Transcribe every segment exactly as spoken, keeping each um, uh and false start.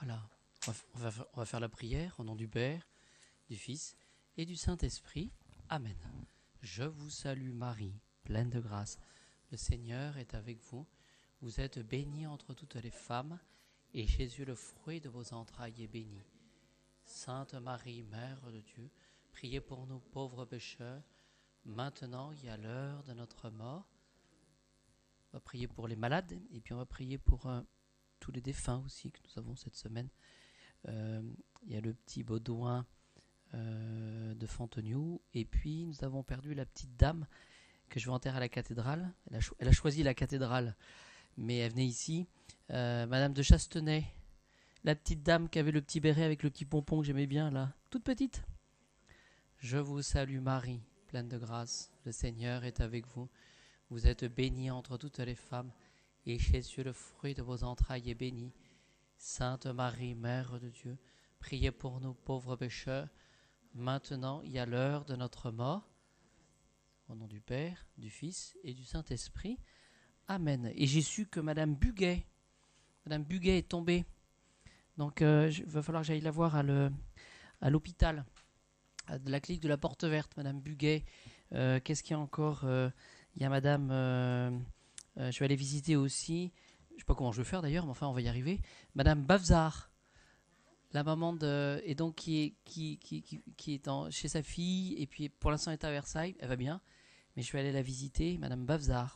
Voilà, on va, on va- on va faire la prière au nom du Père, du Fils et du Saint-Esprit. Amen. Je vous salue Marie, pleine de grâce. Le Seigneur est avec vous. Vous êtes bénie entre toutes les femmes, et Jésus, le fruit de vos entrailles, est béni. Sainte Marie, Mère de Dieu, priez pour nous pauvres pécheurs, maintenant et à l'heure de notre mort. On va prier pour les malades, et puis on va prier pour euh, tous les défunts aussi que nous avons cette semaine. Euh, il y a le petit Baudouin euh, de Fontenioux, et puis nous avons perdu la petite dame que je vais enterrer à la cathédrale. Elle a, cho- elle a choisi la cathédrale, mais elle venait ici. Euh, Madame de Chastenay, la petite dame qui avait le petit béret avec le petit pompon que j'aimais bien, là, toute petite. Je vous salue Marie, pleine de grâce. Le Seigneur est avec vous. Vous êtes bénie entre toutes les femmes, et Jésus, le fruit de vos entrailles, est béni. Sainte Marie, Mère de Dieu, priez pour nous pauvres pécheurs, maintenant et à l'heure de notre mort. Au nom du Père, du Fils et du Saint-Esprit. Amen. Et j'ai su que Madame Buguet, Madame Buguet est tombée. Donc euh, il va falloir que j'aille la voir à, le, à l'hôpital, à la clinique de la Porte Verte, Madame Buguet. Euh, qu'est-ce qu'il y a encore euh, Il y a Madame, euh, euh, je vais aller visiter aussi, je ne sais pas comment je vais faire d'ailleurs, mais enfin on va y arriver, Madame Bavzard, la maman de, et donc qui est, qui, qui, qui, qui est en, chez sa fille, et puis pour l'instant elle est à Versailles, elle va bien, mais je vais aller la visiter, Madame Bavzard.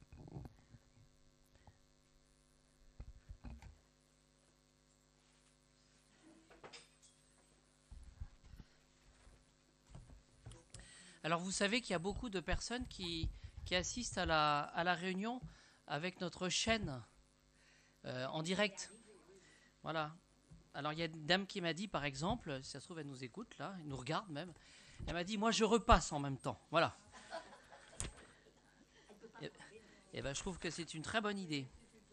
Alors vous savez qu'il y a beaucoup de personnes qui, qui assistent à la, à la réunion avec notre chaîne euh, en direct. Voilà. Alors il y a une dame qui m'a dit par exemple, si ça se trouve elle nous écoute là, elle nous regarde même, elle m'a dit moi je repasse en même temps. Voilà. Et, et ben, je trouve que c'est une très bonne idée.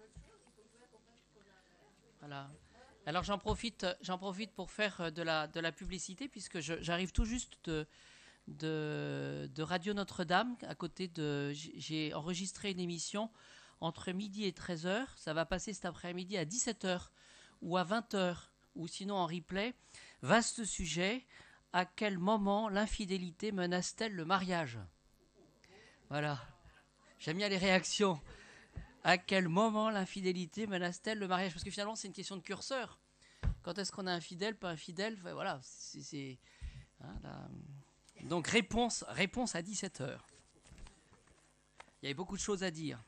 Voilà. Alors j'en profite, j'en profite pour faire de la, de la publicité puisque je, j'arrive tout juste de, de, de Radio Notre-Dame. À côté de, j'ai enregistré une émission entre midi et treize heures. Ça va passer cet après-midi à dix-sept heures ou à vingt heures ou sinon en replay. Vaste sujet. À quel moment l'infidélité menace-t-elle le mariage ? Voilà. J'aime bien les réactions. À quel moment l'infidélité menace-t-elle le mariage ? Parce que finalement, c'est une question de curseur. Quand est-ce qu'on est infidèle, pas infidèle ? Enfin, voilà, c'est... c'est hein, la... Donc, réponse, réponse à dix-sept heures. Il y avait beaucoup de choses à dire.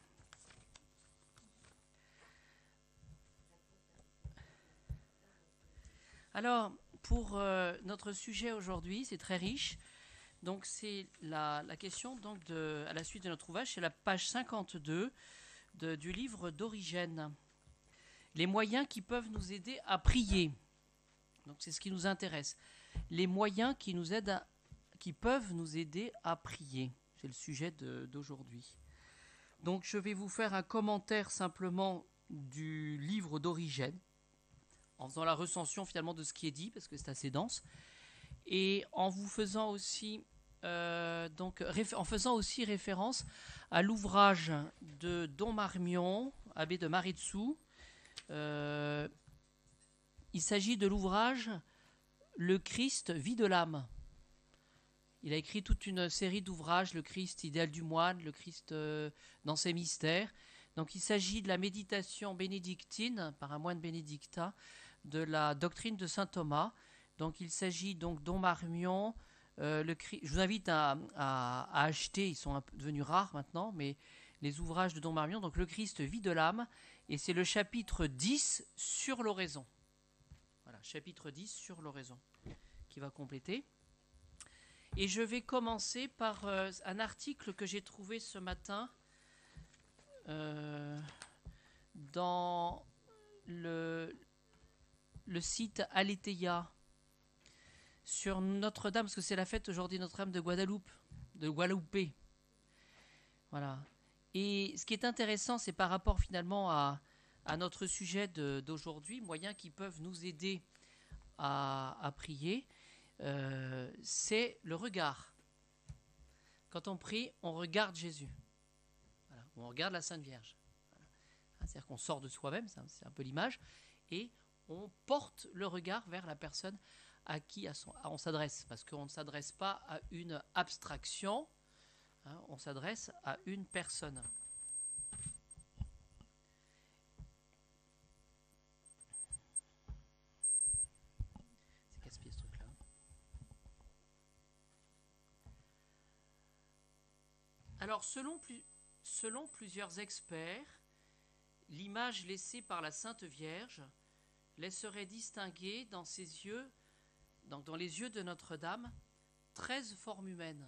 Alors, pour euh, notre sujet aujourd'hui, c'est très riche. Donc, c'est la, la question, donc de, à la suite de notre ouvrage, c'est la page cinquante-deux de, du livre d'Origène. Les moyens qui peuvent nous aider à prier. Donc, c'est ce qui nous intéresse. Les moyens qui, nous aident à, qui peuvent nous aider à prier. C'est le sujet de, d'aujourd'hui. Donc, je vais vous faire un commentaire simplement du livre d'Origène, en faisant la recension finalement de ce qui est dit, parce que c'est assez dense, et en vous faisant aussi, euh, donc, en faisant aussi référence à l'ouvrage de Don Marmion, abbé de Maritsu. Euh, il s'agit de l'ouvrage Le Christ, vie de l'âme. Il a écrit toute une série d'ouvrages, le Christ, idéal du moine, le Christ euh, dans ses mystères. Donc il s'agit de la méditation bénédictine, par un moine bénédictin, de la doctrine de saint Thomas. Donc il s'agit donc Don Marmion. Euh, le, je vous invite à, à, à acheter, ils sont un peu devenus rares maintenant, mais les ouvrages de Don Marmion, donc le Christ, vie de l'âme, et c'est le chapitre dix sur l'oraison. Voilà, chapitre dix sur l'oraison, qui va compléter. Et je vais commencer par euh, un article que j'ai trouvé ce matin euh, dans le, le site Aletheia sur Notre-Dame, parce que c'est la fête aujourd'hui Notre-Dame de Guadeloupe, de Guadeloupe. Voilà. Et ce qui est intéressant, c'est par rapport finalement à, à notre sujet de, d'aujourd'hui, moyens qui peuvent nous aider à, à prier. Euh, c'est le regard. Quand on prie, on regarde Jésus. Voilà. On regarde la Sainte Vierge. Voilà. C'est-à-dire qu'on sort de soi-même, c'est un peu l'image, et on porte le regard vers la personne à qui à son, à on s'adresse, parce qu'on ne s'adresse pas à une abstraction, hein, on s'adresse à une personne. C'est casse-pied ce truc-là. Alors, selon, plus, selon plusieurs experts, l'image laissée par la Sainte Vierge laisserait distinguer dans ses yeux, donc dans les yeux de Notre-Dame, treize formes humaines.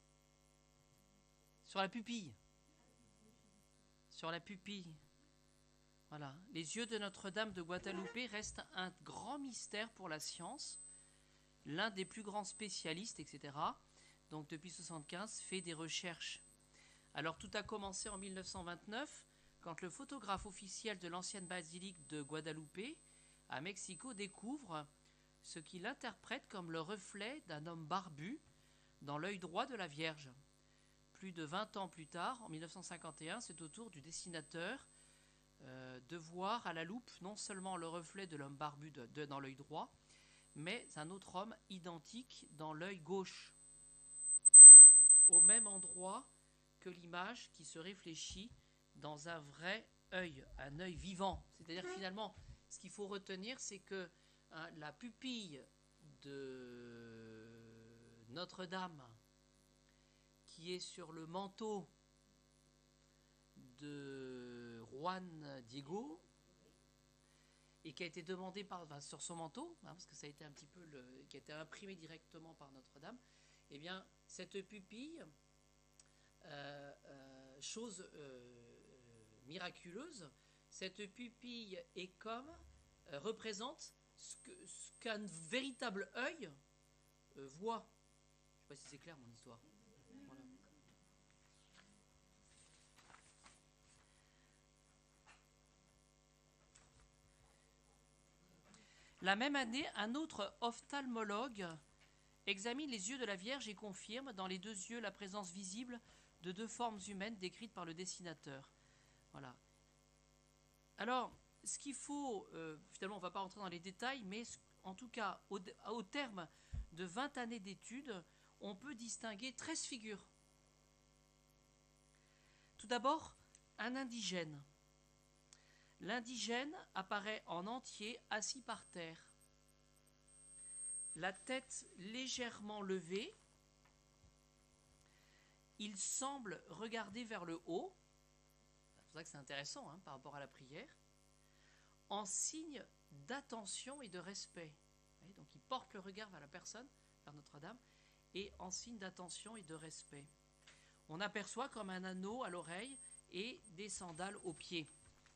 Sur la pupille. Sur la pupille. Voilà. Les yeux de Notre-Dame de Guadalupe restent un grand mystère pour la science. L'un des plus grands spécialistes, et cetera, donc depuis soixante-quinze, fait des recherches. Alors tout a commencé en mille neuf cent vingt-neuf, quand le photographe officiel de l'ancienne basilique de Guadalupe, à Mexico, découvre ce qu'il interprète comme le reflet d'un homme barbu dans l'œil droit de la Vierge. Plus de vingt ans plus tard, en mille neuf cent cinquante et un, c'est au tour du dessinateur euh, de voir à la loupe non seulement le reflet de l'homme barbu de, de, dans l'œil droit, mais un autre homme identique dans l'œil gauche, au même endroit que l'image qui se réfléchit dans un vrai œil, un œil vivant. C'est-à-dire finalement, ce qu'il faut retenir, c'est que hein, la pupille de Notre-Dame, qui est sur le manteau de Juan Diego, et qui a été demandé par, enfin, sur son manteau, hein, parce que ça a été un petit peu le, qui a été imprimé directement par Notre-Dame, eh bien, cette pupille, euh, euh, chose euh, miraculeuse, cette pupille est comme, euh, représente ce, que, ce qu'un véritable œil euh, voit. Je ne sais pas si c'est clair mon histoire. Voilà. La même année, un autre ophtalmologue examine les yeux de la Vierge et confirme dans les deux yeux la présence visible de deux formes humaines décrites par le dessinateur. Voilà. Alors, ce qu'il faut, euh, finalement, on ne va pas rentrer dans les détails, mais en tout cas, au, au terme de vingt années d'études, on peut distinguer treize figures. Tout d'abord, un indigène. L'indigène apparaît en entier assis par terre, la tête légèrement levée. Il semble regarder vers le haut, c'est pour ça que c'est intéressant hein, par rapport à la prière, en signe d'attention et de respect. Donc il porte le regard vers la personne, vers Notre-Dame, et en signe d'attention et de respect. On aperçoit comme un anneau à l'oreille et des sandales aux pieds.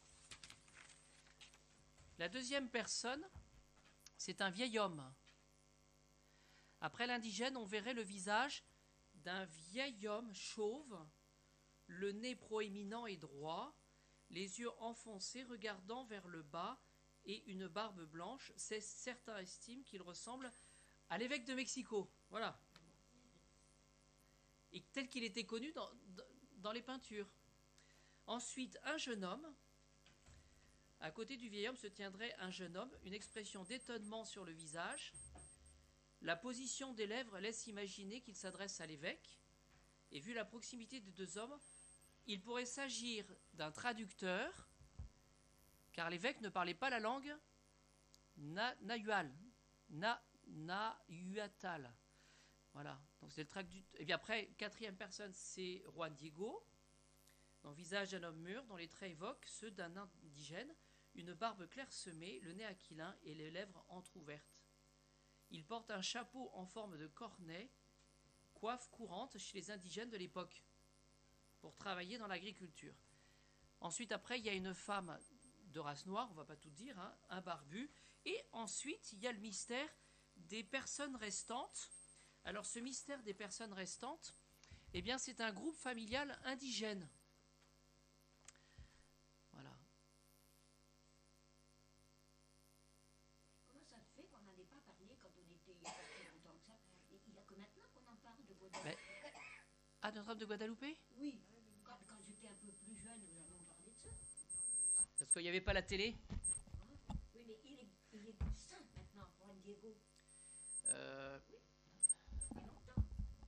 La deuxième personne, c'est un vieil homme. Après l'indigène, on verrait le visage d'un vieil homme chauve, le nez proéminent et droit, les yeux enfoncés regardant vers le bas et une barbe blanche. C'est, certains estiment qu'il ressemble à l'évêque de Mexico. Voilà. Et tel qu'il était connu dans, dans les peintures. Ensuite, un jeune homme. À côté du vieil homme se tiendrait un jeune homme, une expression d'étonnement sur le visage. La position des lèvres laisse imaginer qu'il s'adresse à l'évêque. Et vu la proximité des deux hommes, il pourrait s'agir d'un traducteur, car l'évêque ne parlait pas la langue na, nahual, na, nahuatl. Voilà, donc c'est le traducteur. Et bien après, quatrième personne, c'est Juan Diego, dans le visage d'un homme mûr, dont les traits évoquent ceux d'un indigène, une barbe clairsemée, le nez aquilin et les lèvres entr'ouvertes. Il porte un chapeau en forme de cornet, coiffe courante chez les indigènes de l'époque, pour travailler dans l'agriculture. Ensuite, après, il y a une femme de race noire, on ne va pas tout dire, hein, un barbu. Et ensuite, il y a le mystère des personnes restantes. Alors, ce mystère des personnes restantes, eh bien, c'est un groupe familial indigène. Voilà. Comment ça se fait qu'on n'en ait pas parlé quand on était il y a pas très longtemps que ça? Il n'y a que maintenant qu'on en parle de Guadeloupe. Mais... Ah, Notre-Dame de Guadeloupe? Oui, quand, quand j'étais un peu plus jeune, nous avons parlé de ça. Parce qu'il n'y avait pas la télé? Oui, mais il, il Euh, depuis longtemps.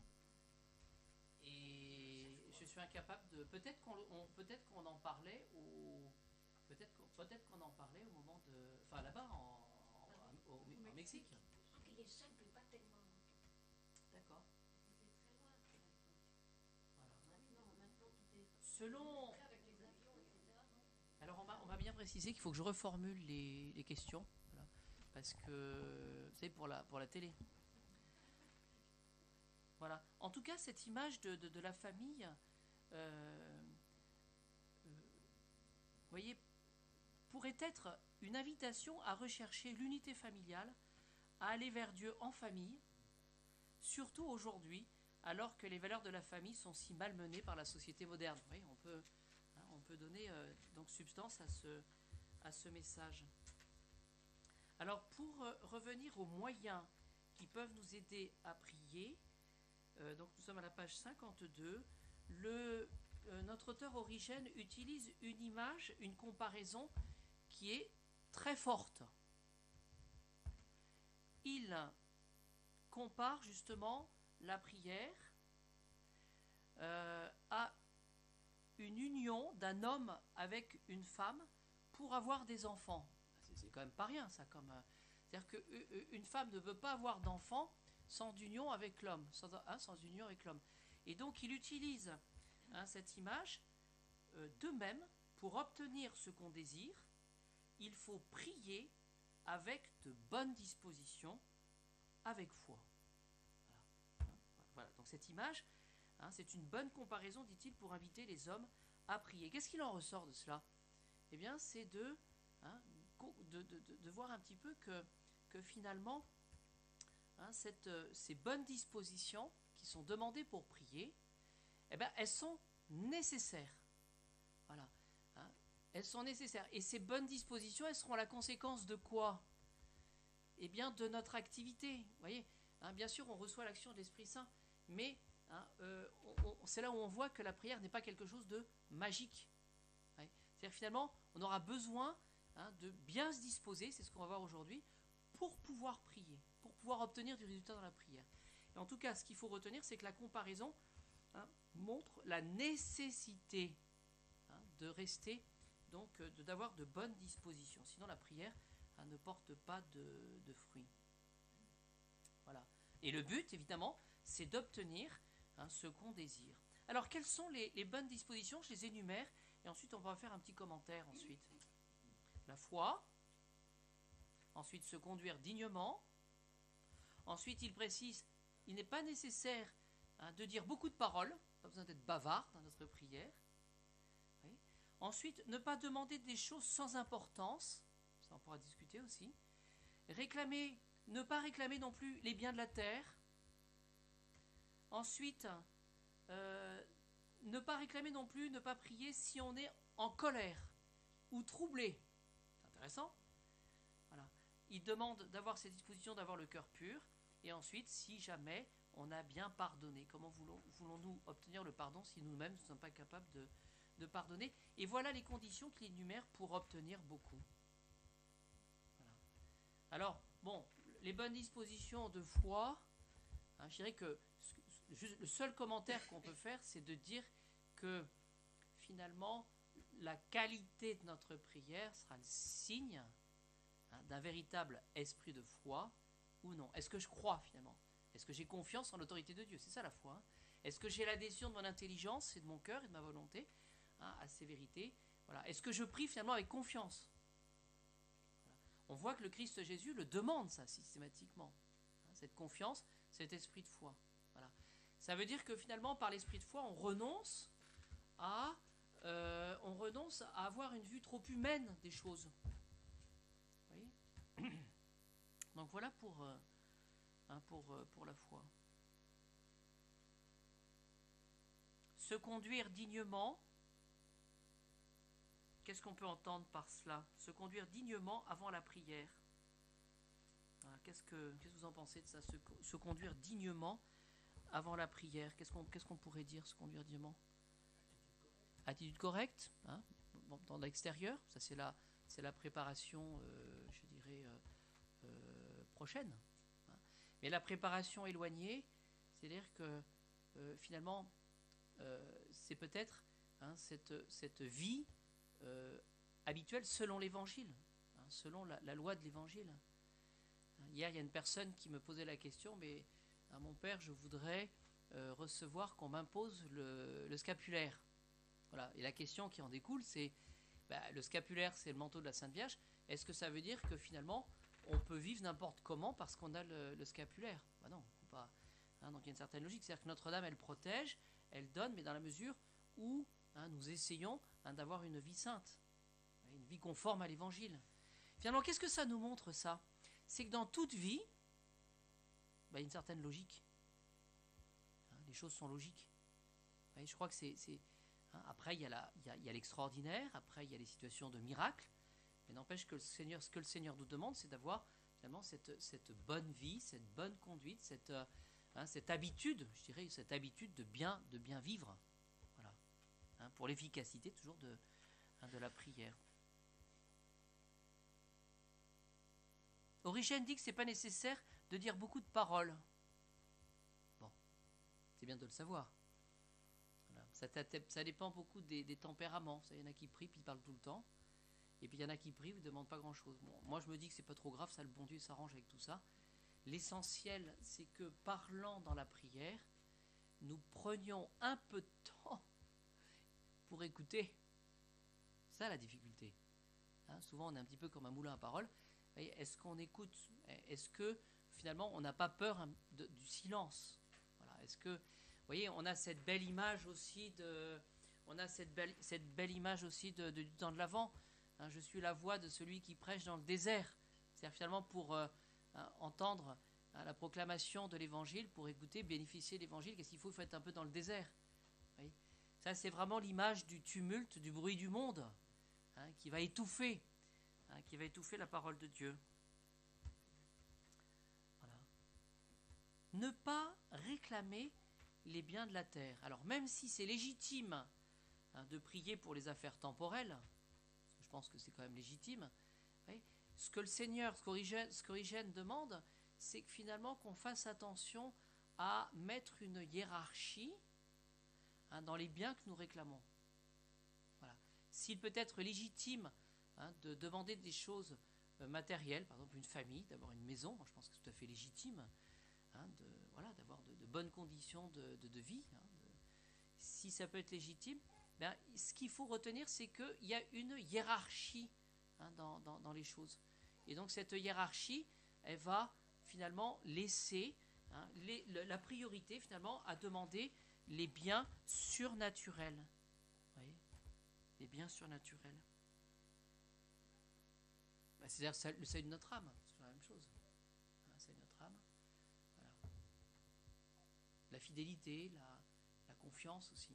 et je suis incapable de. Peut-être qu'on, on, peut-être qu'on en parlait au. Peut-être, qu'on- peut-être qu'on en parlait au moment de. Enfin, là-bas, en, en, au- au Mexique. Ah, qu'il est simple, pas tellement longtemps. D'accord. C'était très loin à l'époque. Voilà. Maintenant, maintenant, tout est Selon. avec les avions, et cetera. Non. Alors, on m'a, on m'a bien précisé qu'il faut que je reformule les, les questions. Voilà. Parce que. Vous savez, pour la, pour la télé. Voilà. En tout cas, cette image de, de, de la famille. Euh, euh, vous voyez, pourrait être une invitation à rechercher l'unité familiale, à aller vers Dieu en famille, surtout aujourd'hui, alors que les valeurs de la famille sont si malmenées par la société moderne. Vous voyez, on peut, hein, on peut donner euh, donc substance à ce, à ce message. Alors, pour euh, revenir aux moyens qui peuvent nous aider à prier, euh, donc nous sommes à la page cinquante-deux, le, euh, notre auteur Origène utilise une image, une comparaison qui est très forte. Il compare justement la prière euh, à une union d'un homme avec une femme pour avoir des enfants. C'est, c'est quand même pas rien, ça. Comme, euh, c'est-à-dire qu'une femme ne veut pas avoir d'enfants sans union avec l'homme, sans, hein, sans union avec l'homme. Et donc il utilise hein, cette image euh, de même pour obtenir ce qu'on désire. Il faut prier avec de bonnes dispositions, avec foi. Voilà. Voilà. Donc cette image, hein, c'est une bonne comparaison, dit-il, pour inviter les hommes à prier. Qu'est-ce qu'il en ressort de cela? Eh bien, c'est de, hein, de, de, de, de voir un petit peu que, que finalement, hein, cette, ces bonnes dispositions qui sont demandées pour prier, eh bien, elles sont nécessaires. Voilà. Hein. Elles sont nécessaires. Et ces bonnes dispositions, elles seront la conséquence de quoi? Eh bien, de notre activité. Vous voyez, hein, bien sûr, on reçoit l'action de l'Esprit Saint, mais hein, euh, on, on, c'est là où on voit que la prière n'est pas quelque chose de magique. Ouais. C'est-à-dire finalement, on aura besoin hein, de bien se disposer, c'est ce qu'on va voir aujourd'hui, pour pouvoir prier, pour pouvoir obtenir du résultat dans la prière. Et en tout cas, ce qu'il faut retenir, c'est que la comparaison hein, montre la nécessité hein, de rester, donc de, d'avoir de bonnes dispositions. Sinon, la prière hein, ne porte pas de, de fruits. Voilà. Et le but, évidemment, c'est d'obtenir hein, ce qu'on désire. Alors, quelles sont les, les bonnes dispositions? Je les énumère, et ensuite, on va faire un petit commentaire ensuite. La foi, ensuite, se conduire dignement. Ensuite, il précise, il n'est pas nécessaire hein, de dire beaucoup de paroles, pas besoin d'être bavard dans notre prière. Oui. Ensuite, ne pas demander des choses sans importance, ça on pourra discuter aussi. Réclamer, ne pas réclamer non plus les biens de la terre. Ensuite, euh, ne pas réclamer non plus, ne pas prier si on est en colère ou troublé. C'est intéressant. Voilà. Il demande d'avoir ces dispositions, d'avoir le cœur pur. Et ensuite, si jamais on a bien pardonné, comment voulons, voulons-nous obtenir le pardon si nous-mêmes ne sommes pas capables de, de pardonner? Et voilà les conditions qu'il énumère pour obtenir beaucoup. Voilà. Alors, bon, les bonnes dispositions de foi, hein, je dirais que juste, le seul commentaire qu'on peut faire, c'est de dire que finalement, la qualité de notre prière sera le signe hein, d'un véritable esprit de foi ou non. Est-ce que je crois finalement? Est-ce que j'ai confiance en l'autorité de Dieu? C'est ça la foi. Hein. Est-ce que j'ai l'adhésion de mon intelligence et de mon cœur et de ma volonté hein, à ces vérités? Voilà. Est-ce que je prie finalement avec confiance? Voilà. On voit que le Christ Jésus le demande ça systématiquement. Hein, cette confiance, cet esprit de foi. Voilà. Ça veut dire que finalement, par l'esprit de foi, on renonce à, euh, on renonce à avoir une vue trop humaine des choses. Vous voyez? Donc voilà pour, euh, hein, pour, euh, pour la foi. Se conduire dignement. Qu'est-ce qu'on peut entendre par cela? Se conduire dignement avant la prière. Voilà, qu'est-ce, que, qu'est-ce que vous en pensez de ça? Se, se conduire dignement avant la prière. Qu'est-ce qu'on, qu'est-ce qu'on pourrait dire, se conduire dignement? Attitude correcte, hein, dans l'extérieur. Ça, c'est la, c'est la préparation, euh, je dirais, euh, euh, prochaine. Hein. Mais la préparation éloignée, c'est-à-dire que euh, finalement, euh, c'est peut-être hein, cette, cette vie euh, habituelle selon l'Évangile, hein, selon la, la loi de l'Évangile. Hier, il y a une personne qui me posait la question, mais à mon père, je voudrais euh, recevoir qu'on m'impose le, le scapulaire. Voilà. Et la question qui en découle, c'est bah, le scapulaire, c'est le manteau de la Sainte Vierge. Est-ce que ça veut dire que finalement, on peut vivre n'importe comment parce qu'on a le, le scapulaire? Bah non, faut pas. Hein, donc il y a une certaine logique. C'est-à-dire que Notre-Dame, elle protège, elle donne, mais dans la mesure où hein, nous essayons hein, d'avoir une vie sainte, une vie conforme à l'Évangile. Finalement, qu'est-ce que ça nous montre, ça? C'est que dans toute vie, bah, il y a une certaine logique. Hein, les choses sont logiques. Voyez, je crois que c'est... c'est hein, après, il y a la, il y a, il y a l'extraordinaire, après, il y a les situations de miracle. Mais n'empêche que le Seigneur, ce que le Seigneur nous demande, c'est d'avoir finalement cette, cette bonne vie, cette bonne conduite, cette, euh, hein, cette habitude, je dirais, cette habitude de bien, de bien vivre. Voilà. Hein, pour l'efficacité toujours de, hein, de la prière. Origène dit que ce n'est pas nécessaire de dire beaucoup de paroles. Bon, c'est bien de le savoir. Voilà. Ça, ça dépend beaucoup des, des tempéraments. Il y en a qui prient puis ils parlent tout le temps. Et puis il y en a qui prient, ne demandent pas grand-chose. Bon, moi je me dis que c'est pas trop grave, ça, le bon Dieu s'arrange avec tout ça. L'essentiel, c'est que parlant dans la prière, nous prenions un peu de temps pour écouter. C'est ça la difficulté. Hein, souvent on est un petit peu comme un moulin à paroles. Est-ce qu'on écoute? Est-ce que finalement on n'a pas peur de, du silence? Voilà. Est-ce que, vous voyez, on a cette belle image aussi de, on a cette belle, cette belle image aussi de, de, du temps de l'Avent. Hein, je suis la voix de celui qui prêche dans le désert. C'est-à-dire finalement pour euh, hein, entendre hein, la proclamation de l'Évangile, pour écouter, bénéficier de l'Évangile, qu'est-ce qu'il faut? Il faut être un peu dans le désert. Oui. Ça, c'est vraiment l'image du tumulte, du bruit du monde, hein, qui va étouffer, hein, qui va étouffer la parole de Dieu. Voilà. Ne pas réclamer les biens de la terre. Alors, même si c'est légitime hein, de prier pour les affaires temporelles, je pense que c'est quand même légitime. Oui. Ce que le Seigneur, ce qu'Origène, ce qu'Origène demande, c'est que finalement qu'on fasse attention à mettre une hiérarchie hein, dans les biens que nous réclamons. Voilà. S'il peut être légitime hein, de demander des choses euh, matérielles, par exemple une famille, d'avoir une maison, moi je pense que c'est tout à fait légitime, hein, de, voilà, d'avoir de, de bonnes conditions de, de, de vie. Hein, de, si ça peut être légitime, ben, ce qu'il faut retenir, c'est qu'il y a une hiérarchie hein, dans, dans, dans les choses. Et donc cette hiérarchie, elle va finalement laisser hein, les, le, la priorité finalement à demander les biens surnaturels. Vous voyez, les biens surnaturels. Ben, c'est-à-dire le seuil de notre âme, c'est la même chose. Hein, le seuil de notre âme. Voilà. La fidélité, la, la confiance aussi.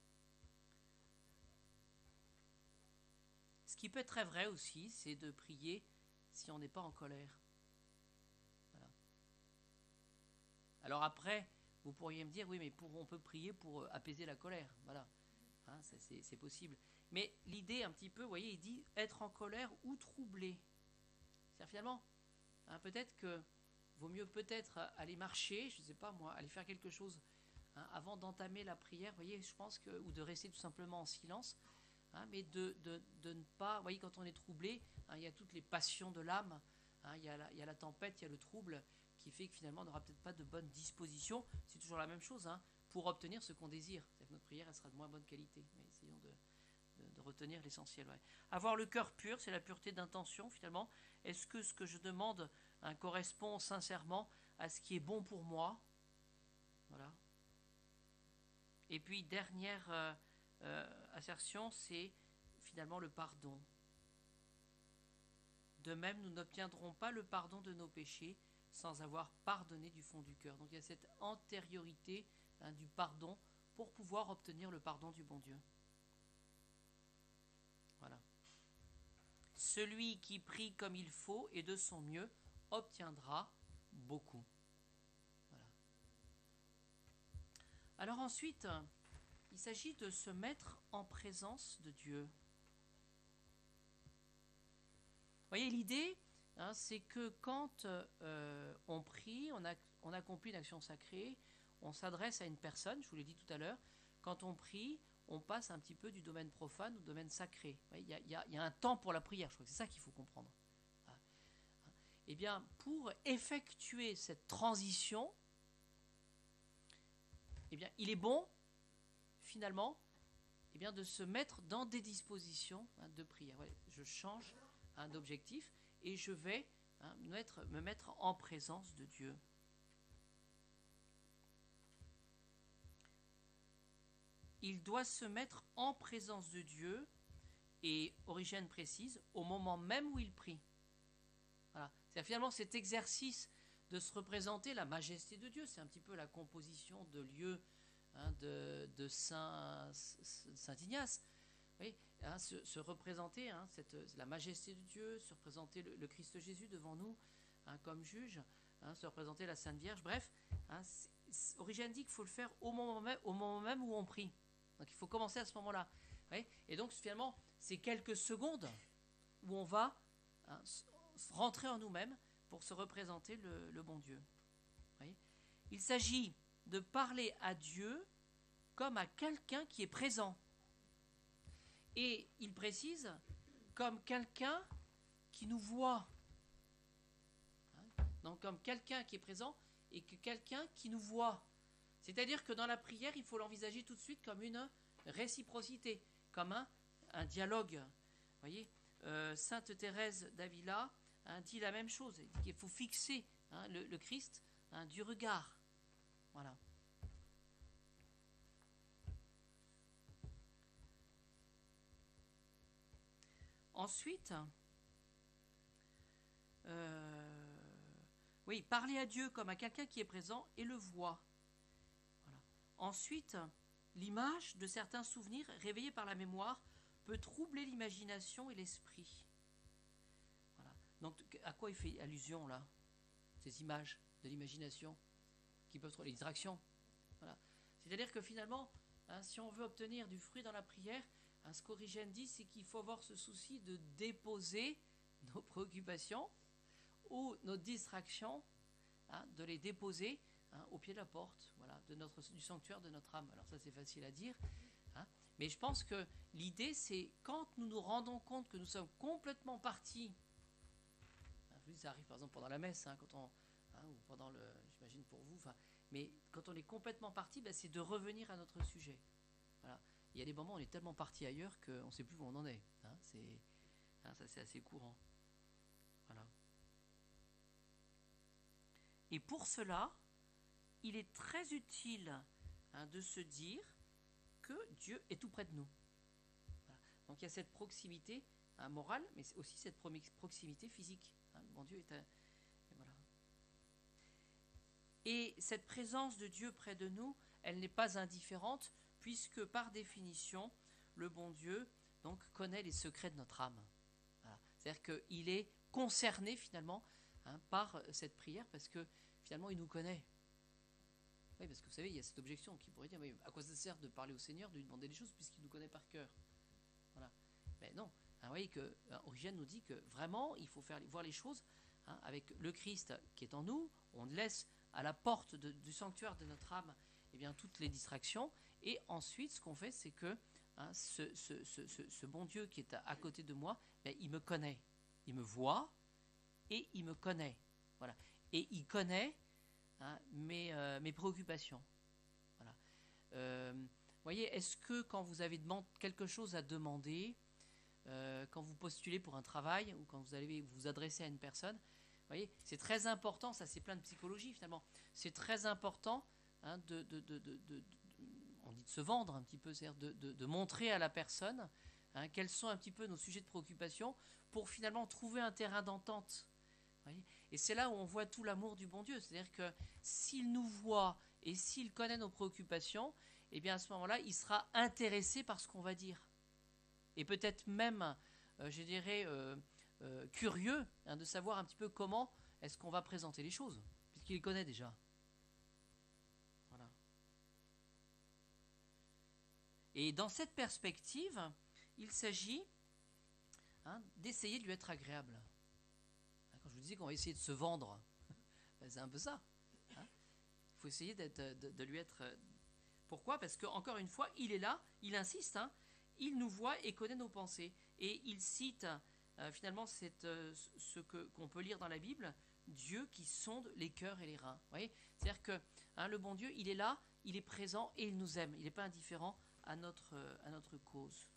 Ce qui peut être très vrai aussi, c'est de prier si on n'est pas en colère. Voilà. Alors après, vous pourriez me dire, oui, mais pour, on peut prier pour apaiser la colère. Voilà, hein, ça, c'est, c'est possible. Mais l'idée, un petit peu, vous voyez, il dit être en colère ou troublé. C'est-à-dire finalement, hein, peut-être que vaut mieux peut-être aller marcher, je ne sais pas moi, aller faire quelque chose hein, avant d'entamer la prière, vous voyez, je pense que, ou de rester tout simplement en silence. Hein, mais de, de, de ne pas, vous voyez, quand on est troublé, hein, il y a toutes les passions de l'âme, hein, il, y a la, il y a la tempête, il y a le trouble, qui fait que finalement on n'aura peut-être pas de bonne disposition, c'est toujours la même chose, hein, pour obtenir ce qu'on désire. C'est-à-dire que notre prière, elle sera de moins bonne qualité, mais essayons de, de, de retenir l'essentiel. Ouais. Avoir le cœur pur, c'est la pureté d'intention, finalement. Est-ce que ce que je demande hein, correspond sincèrement à ce qui est bon pour moi? Voilà. Et puis, dernière... Euh, Euh, assertion, c'est finalement le pardon. De même, nous n'obtiendrons pas le pardon de nos péchés sans avoir pardonné du fond du cœur. Donc il y a cette antériorité hein, du pardon pour pouvoir obtenir le pardon du bon Dieu. Voilà. Celui qui prie comme il faut et de son mieux obtiendra beaucoup. Voilà. Alors ensuite, il s'agit de se mettre en présence de Dieu. Vous voyez l'idée, hein, c'est que quand euh, on prie, on, a, on accomplit une action sacrée, on s'adresse à une personne, je vous l'ai dit tout à l'heure, quand on prie, on passe un petit peu du domaine profane au domaine sacré. Il y, y, y a un temps pour la prière, je crois que c'est ça qu'il faut comprendre. Eh bien, pour effectuer cette transition, eh bien, il est bon, finalement, eh bien, de se mettre dans des dispositions hein, de prière. Ouais, je change hein, d'objectif et je vais hein, mettre, me mettre en présence de Dieu. Il doit se mettre en présence de Dieu, et Origène précise, au moment même où il prie. Voilà. C'est finalement cet exercice de se représenter la majesté de Dieu, c'est un petit peu la composition de lieux hein, de, de Saint, Saint Ignace. Oui, hein, se, se représenter hein, cette, la majesté de Dieu, se représenter le, le Christ Jésus devant nous hein, comme juge, hein, se représenter la Sainte Vierge, bref, hein, Origène dit qu'il faut le faire au moment même, au moment même où on prie. Donc il faut commencer à ce moment-là. Oui, et donc finalement, c'est quelques secondes où on va hein, rentrer en nous-mêmes pour se représenter le, le bon Dieu. Oui. Il s'agit de parler à Dieu comme à quelqu'un qui est présent. Et il précise, comme quelqu'un qui nous voit. Hein, donc comme quelqu'un qui est présent et que quelqu'un qui nous voit. C'est-à-dire que dans la prière, il faut l'envisager tout de suite comme une réciprocité, comme un, un dialogue. Vous voyez, euh, Sainte Thérèse d'Avila hein, dit la même chose. Elle dit qu'il faut fixer hein, le, le Christ hein, du regard. Voilà. Ensuite, euh, oui, parler à Dieu comme à quelqu'un qui est présent et le voit. Voilà. Ensuite, l'image de certains souvenirs réveillés par la mémoire peut troubler l'imagination et l'esprit. Voilà. Donc, à quoi il fait allusion là? Ces images de l'imagination qui peuvent être les distractions. Voilà. C'est-à-dire que finalement, hein, si on veut obtenir du fruit dans la prière, hein, ce qu'Origène dit, c'est qu'il faut avoir ce souci de déposer nos préoccupations ou nos distractions, hein, de les déposer hein, au pied de la porte, voilà, de notre, du sanctuaire de notre âme. Alors ça, c'est facile à dire, hein, mais je pense que l'idée, c'est quand nous nous rendons compte que nous sommes complètement partis, hein, ça arrive par exemple pendant la messe, hein, quand on, hein, ou pendant le, j'imagine pour vous, mais quand on est complètement parti, ben, c'est de revenir à notre sujet. Voilà. Il y a des moments où on est tellement parti ailleurs qu'on ne sait plus où on en est. Hein, c'est, hein, ça c'est assez courant. Voilà. Et pour cela, il est très utile hein, de se dire que Dieu est tout près de nous. Voilà. Donc il y a cette proximité hein, morale, mais aussi cette proximité physique. Hein, le bon Dieu est un, et voilà. Et cette présence de Dieu près de nous, elle n'est pas indifférente, puisque par définition, le bon Dieu donc, connaît les secrets de notre âme. Voilà. C'est-à-dire qu'il est concerné finalement hein, par cette prière, parce que finalement il nous connaît. Oui, parce que vous savez, il y a cette objection qui pourrait dire, mais à quoi ça sert de parler au Seigneur, de lui demander des choses, puisqu'il nous connaît par cœur. Voilà. Mais non, hein, vous voyez que hein, Origène nous dit que vraiment, il faut faire voir les choses hein, avec le Christ qui est en nous. On laisse à la porte de, du sanctuaire de notre âme eh bien, toutes les distractions. Et ensuite, ce qu'on fait, c'est que hein, ce, ce, ce, ce, ce bon Dieu qui est à, à côté de moi, ben, il me connaît. Il me voit et il me connaît. Voilà. Et il connaît hein, mes, euh, mes préoccupations. Voilà. Euh, vous voyez, est-ce que quand vous avez quelque chose à demander, euh, quand vous postulez pour un travail ou quand vous allez vous adresser à une personne, vous voyez, c'est très important, ça c'est plein de psychologie finalement, c'est très important hein, de, de, de, de, de, de, on dit de se vendre un petit peu, c'est-à-dire de, de, de montrer à la personne hein, quels sont un petit peu nos sujets de préoccupation pour finalement trouver un terrain d'entente. Voyez, et c'est là où on voit tout l'amour du bon Dieu, c'est-à-dire que s'il nous voit et s'il connaît nos préoccupations, eh bien à ce moment-là, il sera intéressé par ce qu'on va dire. Et peut-être même, euh, je dirais, euh, euh, curieux hein, de savoir un petit peu comment est-ce qu'on va présenter les choses, puisqu'il les connaît déjà. Voilà. Et dans cette perspective, il s'agit hein, d'essayer de lui être agréable. Quand je vous disais qu'on va essayer de se vendre, ben, c'est un peu ça. Hein. Il faut essayer d'être, de, de lui être... Pourquoi ? Parce qu'encore une fois, il est là, il insiste, hein, il nous voit et connaît nos pensées. Et il cite euh, finalement cette, euh, ce que, qu'on peut lire dans la Bible, Dieu qui sonde les cœurs et les reins. Vous voyez ? C'est-à-dire que hein, le bon Dieu, il est là, il est présent et il nous aime. Il n'est pas indifférent à notre, euh, à notre cause.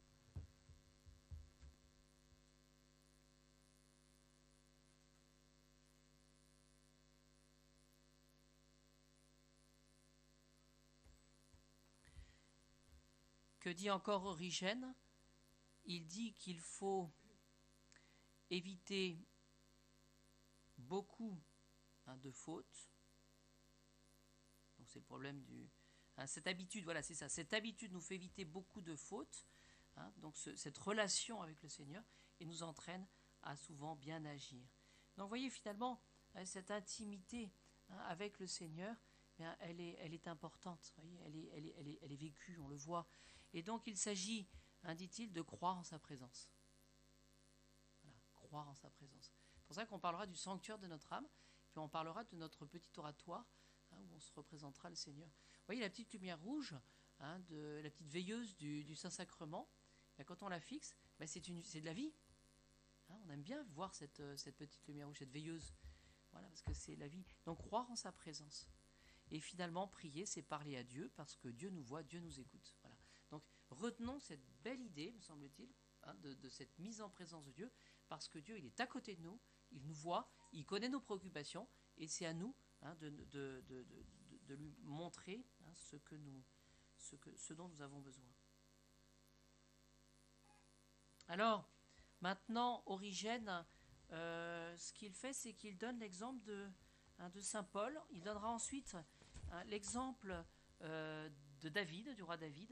Que dit encore Origène ? Il dit qu'il faut éviter beaucoup hein, de fautes. Donc c'est le problème du... Hein, cette habitude, voilà, c'est ça. Cette habitude nous fait éviter beaucoup de fautes. Hein, donc ce, cette relation avec le Seigneur et nous entraîne à souvent bien agir. Donc vous voyez finalement, hein, cette intimité hein, avec le Seigneur, bien, elle, est, elle est importante. Vous voyez, elle, est, elle, est, elle, est, elle est vécue, on le voit. Et donc il s'agit, hein, dit-il, de croire en sa présence. Voilà, croire en sa présence. C'est pour ça qu'on parlera du sanctuaire de notre âme, puis on parlera de notre petit oratoire, hein, où on se représentera le Seigneur. Vous voyez la petite lumière rouge, hein, de la petite veilleuse du, du Saint-Sacrement, ben, quand on la fixe, ben, c'est, une, c'est de la vie. Hein, on aime bien voir cette, cette petite lumière rouge, cette veilleuse. Voilà, parce que c'est la vie. Donc croire en sa présence. Et finalement, prier, c'est parler à Dieu, parce que Dieu nous voit, Dieu nous écoute. Voilà. Donc retenons cette belle idée, me semble-t-il, hein, de, de cette mise en présence de Dieu, parce que Dieu, il est à côté de nous, il nous voit, il connaît nos préoccupations, et c'est à nous hein, de, de, de, de, de, de lui montrer hein, ce, que nous, ce, que, ce dont nous avons besoin. Alors, maintenant, Origène, euh, ce qu'il fait, c'est qu'il donne l'exemple de, hein, de Saint Paul. Il donnera ensuite hein, l'exemple euh, de David, du roi David,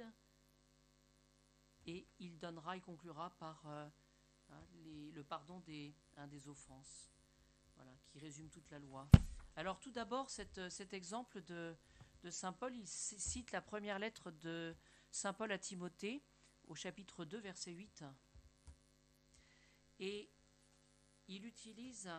et il donnera, il conclura par euh, hein, les, le pardon des, hein, des offenses, voilà, qui résume toute la loi. Alors tout d'abord, cette, cet exemple de, de Saint Paul, il cite la première lettre de Saint Paul à Timothée, au chapitre deux, verset huit, et il utilise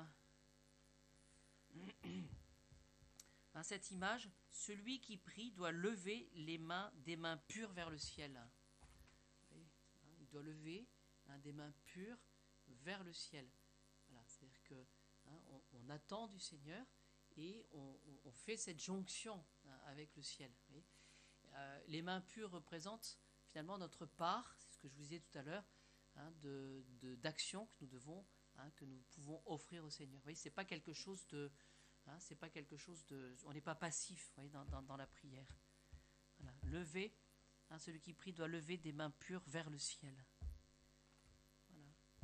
hein, cette image, celui qui prie doit lever les mains, des mains pures vers le ciel. Il doit lever hein, des mains pures vers le ciel. Voilà, c'est-à-dire que hein, on, on attend du Seigneur et on, on fait cette jonction hein, avec le ciel. Euh, les mains pures représentent finalement notre part, c'est ce que je vous disais tout à l'heure, hein, de, de, d'action que nous devons, hein, que nous pouvons offrir au Seigneur. Vous voyez, c'est pas quelque chose de, hein, c'est pas quelque chose de, on n'est pas passif, vous voyez, dans, dans, dans la prière. Voilà, lever. Hein, celui qui prie doit lever des mains pures vers le ciel. Voilà.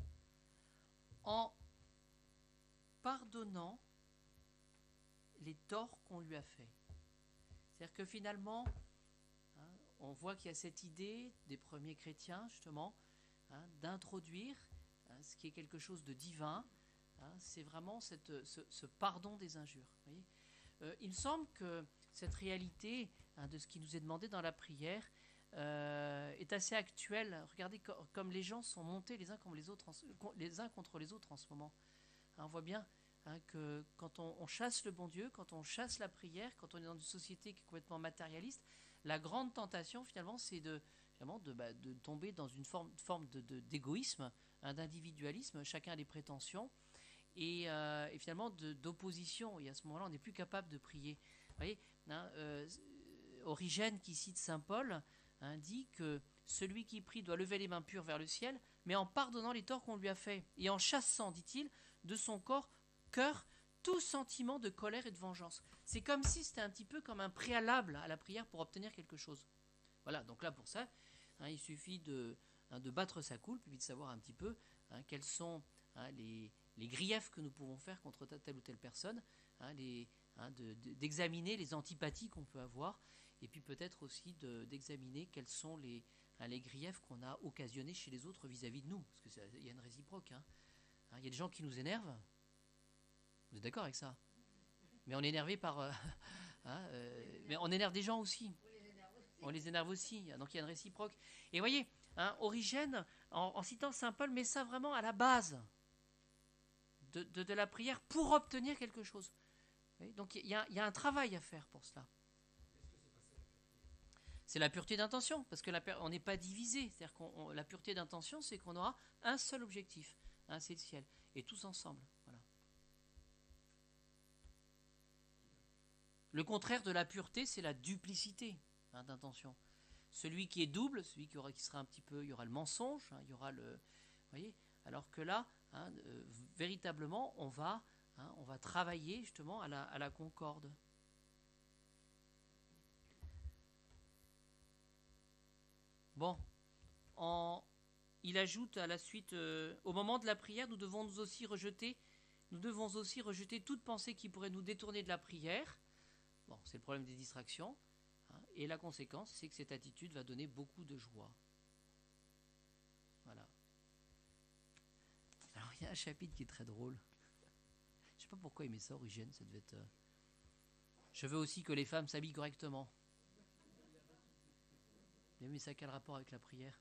En pardonnant les torts qu'on lui a faits. C'est-à-dire que finalement, hein, on voit qu'il y a cette idée des premiers chrétiens, justement, hein, d'introduire hein, ce qui est quelque chose de divin. Hein, c'est vraiment cette, ce, ce pardon des injures. Vous voyez euh, il me semble que cette réalité hein, de ce qui nous est demandé dans la prière Euh, est assez actuel. Regardez co- comme les gens sont montés les uns, comme les, autres en, les uns contre les autres en ce moment. Hein, on voit bien hein, que quand on, on chasse le bon Dieu, quand on chasse la prière, quand on est dans une société qui est complètement matérialiste, la grande tentation finalement c'est de, finalement, de, bah, de tomber dans une forme, forme de, de, d'égoïsme, hein, d'individualisme, chacun a des prétentions et, euh, et finalement de, d'opposition, et à ce moment-là on n'est plus capable de prier. Vous voyez, hein, euh, Origène qui cite Saint Paul Hein, dit que celui qui prie doit lever les mains pures vers le ciel, mais en pardonnant les torts qu'on lui a faits, et en chassant, dit-il, de son corps, cœur, tout sentiment de colère et de vengeance. C'est comme si c'était un petit peu comme un préalable à la prière pour obtenir quelque chose. Voilà, donc là pour ça, hein, il suffit de, hein, de battre sa coulpe, puis de savoir un petit peu hein, quels sont hein, les, les griefs que nous pouvons faire contre telle ou telle personne, hein, les, hein, de, de, d'examiner les antipathies qu'on peut avoir, et puis peut-être aussi de, d'examiner quels sont les, hein, les griefs qu'on a occasionnés chez les autres vis-à-vis de nous, parce qu'il y a une réciproque. Hein. Hein, il y a des gens qui nous énervent, vous êtes d'accord avec ça? Mais on est énervé par... Euh, hein, euh, mais on énerve des gens aussi. On les énerve aussi, donc il y a une réciproque. Et vous voyez, hein, Origène, en, en citant Saint Paul, met ça vraiment à la base de, de, de la prière pour obtenir quelque chose. Vous voyez, donc il y, y a un travail à faire pour cela. C'est la pureté d'intention, parce que la, on n'est pas divisé. C'est-à-dire qu'on la pureté d'intention, c'est qu'on aura un seul objectif, hein, c'est le ciel, et tous ensemble. Voilà. Le contraire de la pureté, c'est la duplicité, hein, d'intention. Celui qui est double, celui qui, aura, qui sera un petit peu, il y aura le mensonge, hein, il y aura le, vous voyez, alors que là, hein, euh, véritablement, on va, hein, on va travailler justement à la, à la concorde. Bon, en, il ajoute à la suite, euh, au moment de la prière, nous devons nous aussi rejeter, nous devons aussi rejeter toute pensée qui pourrait nous détourner de la prière. Bon, c'est le problème des distractions. Hein, et la conséquence, c'est que cette attitude va donner beaucoup de joie. Voilà. Alors, il y a un chapitre qui est très drôle. Je ne sais pas pourquoi il met ça, Origène, ça devait être... Euh... Je veux aussi que les femmes s'habillent correctement. Mais ça a quel rapport avec la prière?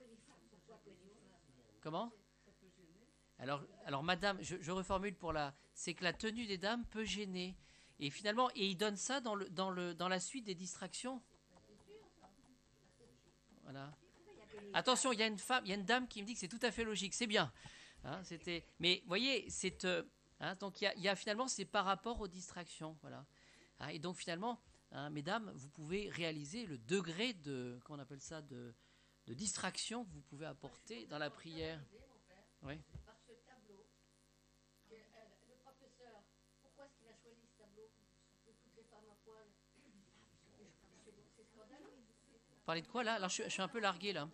Comment? Alors, alors madame, je, je reformule pour la... C'est que la tenue des dames peut gêner. Et finalement, et il donne ça dans, le, dans, le, dans la suite des distractions. Voilà. Attention, il y a une femme, il y a une dame qui me dit que c'est tout à fait logique. C'est bien. Hein, c'était... Mais vous voyez, c'est... Euh, hein, donc il y, a, il y a finalement, c'est par rapport aux distractions. Voilà. Hein, et donc finalement... Hein, mesdames, vous pouvez réaliser le degré de, comment on appelle ça, de, de distraction que vous pouvez apporter dans la prière. Oui. Par ce tableau, que, euh, le professeur, pourquoi est-ce qu'il a choisi ce tableau de toutes les femmes à poil? C'est scandaleux. Parlez de quoi là? Alors je, je suis un peu largué là.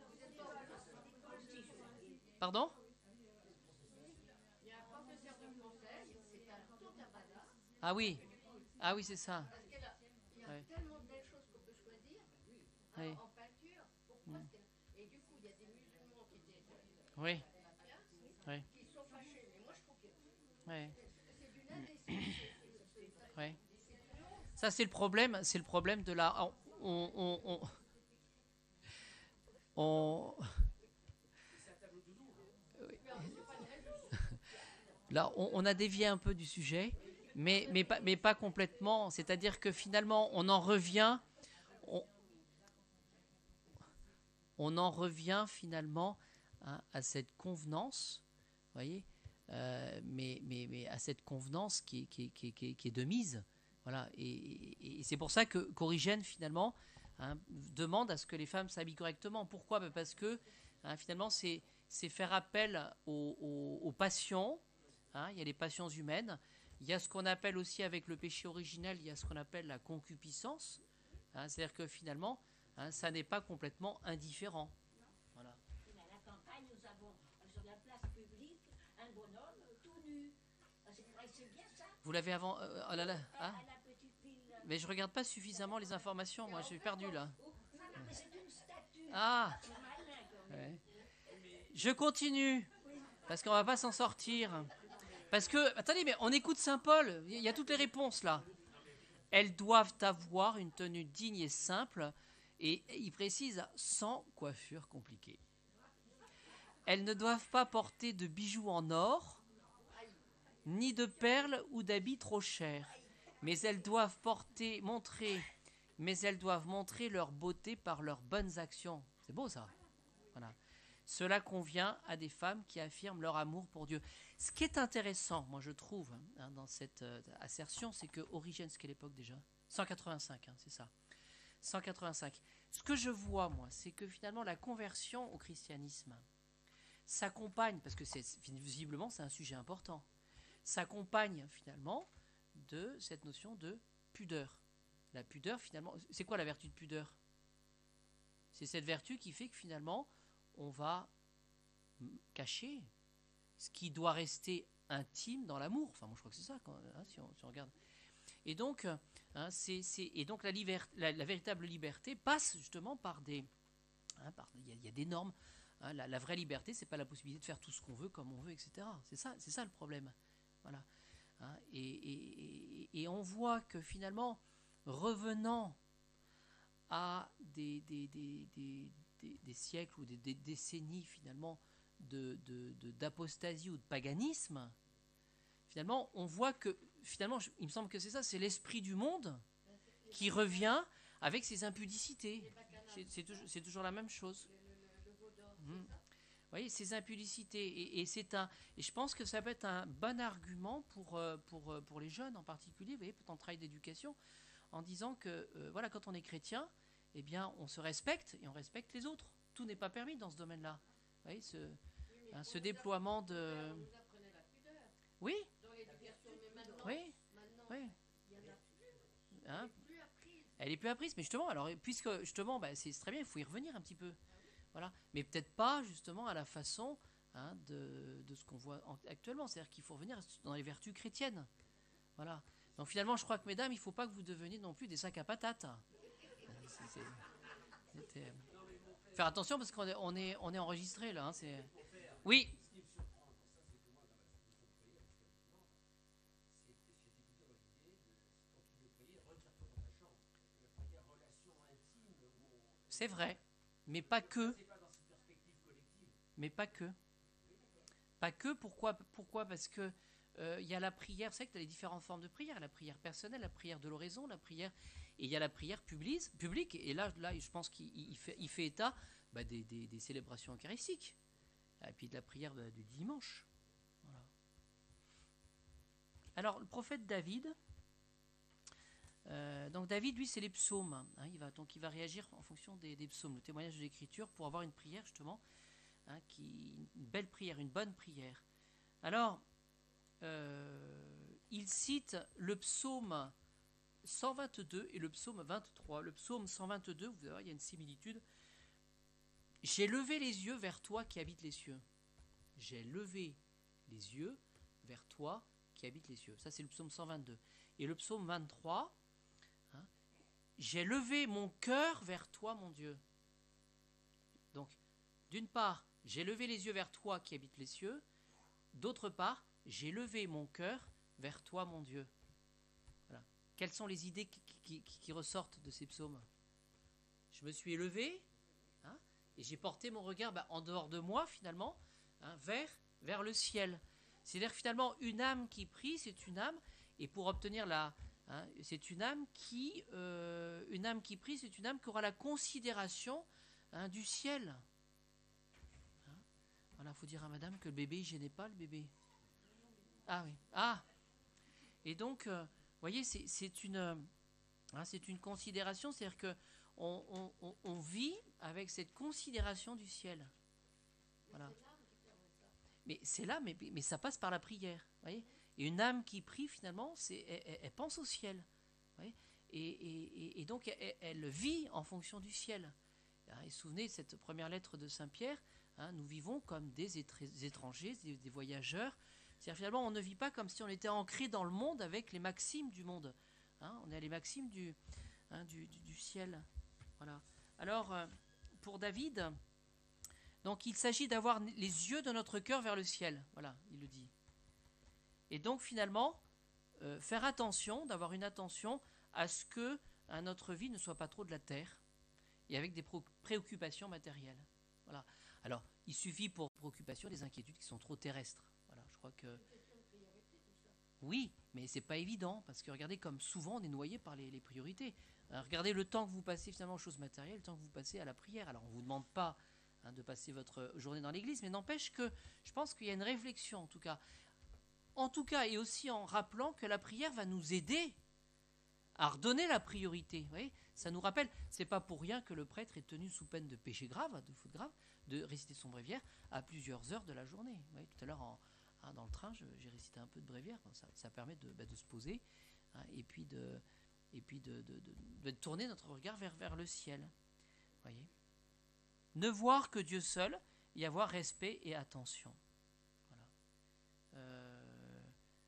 Pardon? Il y a un professeur de français, c'est un tout tabada. Ah oui, ah oui c'est ça. Parce qu'il y a, il y a ouais. tellement de belles choses qu'on peut choisir oui. en, en peinture. Pourquoi mm. Et du coup, il y a des musulmans qui étaient oui. Bien, oui. qui sont fâchés. Mais moi, je trouve que oui. c'est d'une indécence. Oui. Ça c'est le problème, c'est le problème de la... On... on, on, on... Là, on, on a dévié un peu du sujet, mais, mais, pas, mais pas complètement. C'est-à-dire que finalement, on en revient, on, on en revient finalement hein, à cette convenance, vous voyez, euh, mais, mais, mais à cette convenance qui est, qui est, qui est, qui est, qui est de mise. Voilà. Et, et, et c'est pour ça que qu'Origène, finalement, hein, demande à ce que les femmes s'habillent correctement. Pourquoi? Ben parce que hein, finalement, c'est, c'est faire appel aux, aux, aux passions. Hein, il y a les passions humaines. Il y a ce qu'on appelle aussi avec le péché originel, il y a ce qu'on appelle la concupiscence. Hein, c'est-à-dire que finalement, hein, ça n'est pas complètement indifférent. Voilà. À la campagne, nous avons sur la place publique un bonhomme tout nu. C'est bien ça. Vous l'avez avant... Euh, oh là là, hein à la petite ville. Mais je ne regarde pas suffisamment les informations, moi j'ai perdu là. Non, non, mais c'est une statue. Ah ouais. Je continue, parce qu'on ne va pas s'en sortir. Parce que, attendez, mais on écoute Saint Paul, il y a toutes les réponses là. Elles doivent avoir une tenue digne et simple, et il précise, sans coiffure compliquée. Elles ne doivent pas porter de bijoux en or, ni de perles ou d'habits trop chers, mais elles doivent porter, montrer, mais elles doivent montrer leur beauté par leurs bonnes actions. C'est beau ça. Voilà. Cela convient à des femmes qui affirment leur amour pour Dieu. Ce qui est intéressant, moi je trouve, hein, dans cette euh, assertion, c'est que Origène, c'est quelle époque déjà? cent quatre-vingt-cinq, hein, c'est ça. cent quatre-vingt-cinq. Ce que je vois, moi, c'est que finalement la conversion au christianisme s'accompagne, parce que c'est, visiblement c'est un sujet important, s'accompagne finalement de cette notion de pudeur. La pudeur, finalement, c'est quoi la vertu de pudeur? C'est cette vertu qui fait que finalement, on va cacher ce qui doit rester intime dans l'amour. Enfin, moi, je crois que c'est ça, quand, hein, si, on, si on regarde. Et donc, hein, c'est, c'est, et donc la, liber, la, la véritable liberté passe justement par des... Hein, par, il, y a, il y a des normes. Hein, la, la vraie liberté, c'est pas la possibilité de faire tout ce qu'on veut, comme on veut, et cetera. C'est ça, c'est ça le problème. Voilà. Hein, et, et, et, et on voit que finalement, revenant à des, des, des, des, des, des siècles ou des, des décennies finalement de, de, de, d'apostasie ou de paganisme, finalement, on voit que, finalement, je- il me semble que c'est ça, c'est l'esprit du monde qui revient avec ses impudicités. C'est, c'est toujours, c'est toujours la même chose. Mhm. Vous voyez, ces impudicités. Et, et c'est un, et je pense que ça peut être un bon argument pour, euh, pour, euh, pour les jeunes en particulier, vous voyez, pour ton travail d'éducation, en disant que, euh, voilà, quand on est chrétien, eh bien, on se respecte et on respecte les autres. Tout n'est pas permis dans ce domaine-là. Vous voyez, ce, hein, ce déploiement de... Oui, oui, oui. Hein, elle est plus apprise, mais justement, alors, puisque justement, bah, c'est très bien, il faut y revenir un petit peu. Voilà. Mais peut-être pas justement à la façon hein, de, de ce qu'on voit en- actuellement. C'est-à-dire qu'il faut revenir dans les vertus chrétiennes. Voilà. Donc finalement, je crois que mesdames, il ne faut pas que vous deveniez non plus des sacs à patates. C'est- c'est- c'était- Faire attention parce qu'on est, on est, on est enregistré là. Hein, c'est... Oui. C'est vrai, mais pas que. Mais pas que. Pas que. Pourquoi, pourquoi Parce que euh, il y a la prière. Vous savez que tu as les différentes formes de prière. La prière personnelle, la prière de l'oraison, la prière. Et il y a la prière publique. publique et là, là, je pense qu'il il fait, il fait état bah, des, des, des célébrations eucharistiques. Et puis de la prière de- du dimanche. Voilà. Alors, le prophète David. Euh, donc David, lui, c'est les psaumes. Hein, il va, donc il va réagir en fonction des, des psaumes, le témoignage de l'Écriture, pour avoir une prière justement, hein, qui, une belle prière, une bonne prière. Alors, euh, il cite le psaume cent vingt-deux et le psaume vingt-trois. Le psaume cent vingt-deux, vous verrez, il y a une similitude. J'ai levé les yeux vers toi qui habites les cieux. J'ai levé les yeux vers toi qui habites les cieux. Ça, c'est le psaume cent vingt-deux. Et le psaume vingt-trois, hein, j'ai levé mon cœur vers toi, mon Dieu. Donc, d'une part, j'ai levé les yeux vers toi qui habites les cieux. D'autre part, j'ai levé mon cœur vers toi, mon Dieu. Voilà. Quelles sont les idées qui, qui, qui, qui ressortent de ces psaumes? Je me suis élevé, hein, et j'ai porté mon regard bah, en dehors de moi, finalement, hein, vers, vers le ciel. C'est-à-dire finalement, une âme qui prie, c'est une âme, et pour obtenir la... Hein, c'est une âme qui... Euh, une âme qui prie, c'est une âme qui aura la considération hein, du ciel. Hein, voilà, il faut dire à madame que le bébé, il gênait pas le bébé. Ah oui. Ah. Et donc, euh, vous voyez, c'est, c'est une... Hein, c'est une considération, c'est-à-dire que on, on, on vit avec cette considération du ciel. Voilà. Mais c'est là, mais, mais ça passe par la prière. Voyez, et une âme qui prie, finalement, c'est, elle, elle pense au ciel. Voyez, et, et, et donc, elle, elle vit en fonction du ciel. Et souvenez de cette première lettre de Saint Pierre, hein, nous vivons comme des étrangers, des, des voyageurs. C'est-à-dire, finalement, on ne vit pas comme si on était ancré dans le monde avec les maximes du monde. Hein, on est à les maximes du, hein, du, du, du ciel. Voilà. Alors, euh, pour David, donc il s'agit d'avoir les yeux de notre cœur vers le ciel. Voilà, il le dit. Et donc, finalement, euh, faire attention, d'avoir une attention à ce que hein, notre vie ne soit pas trop de la terre et avec des préoccupations matérielles. Voilà. Alors, il suffit pour préoccupations des inquiétudes qui sont trop terrestres. Voilà, je crois que... Oui, mais c'est pas évident, parce que regardez comme souvent on est noyé par les, les priorités. Alors, regardez le temps que vous passez finalement aux choses matérielles, le temps que vous passez à la prière. Alors on ne vous demande pas hein, de passer votre journée dans l'église, mais n'empêche que je pense qu'il y a une réflexion en tout cas. En tout cas, et aussi en rappelant que la prière va nous aider à redonner la priorité. Vous voyez, ça nous rappelle, c'est pas pour rien que le prêtre est tenu sous peine de péché grave, de faute grave, de réciter son bréviaire à plusieurs heures de la journée. Vous voyez, tout à l'heure en Hein, dans le train, je, j'ai récité un peu de bréviaire, ça, ça permet de, bah, de se poser hein, et puis, de, et puis de, de, de, de tourner notre regard vers, vers le ciel. Voyez, ne voir que Dieu seul, y avoir respect et attention. Voilà. Euh...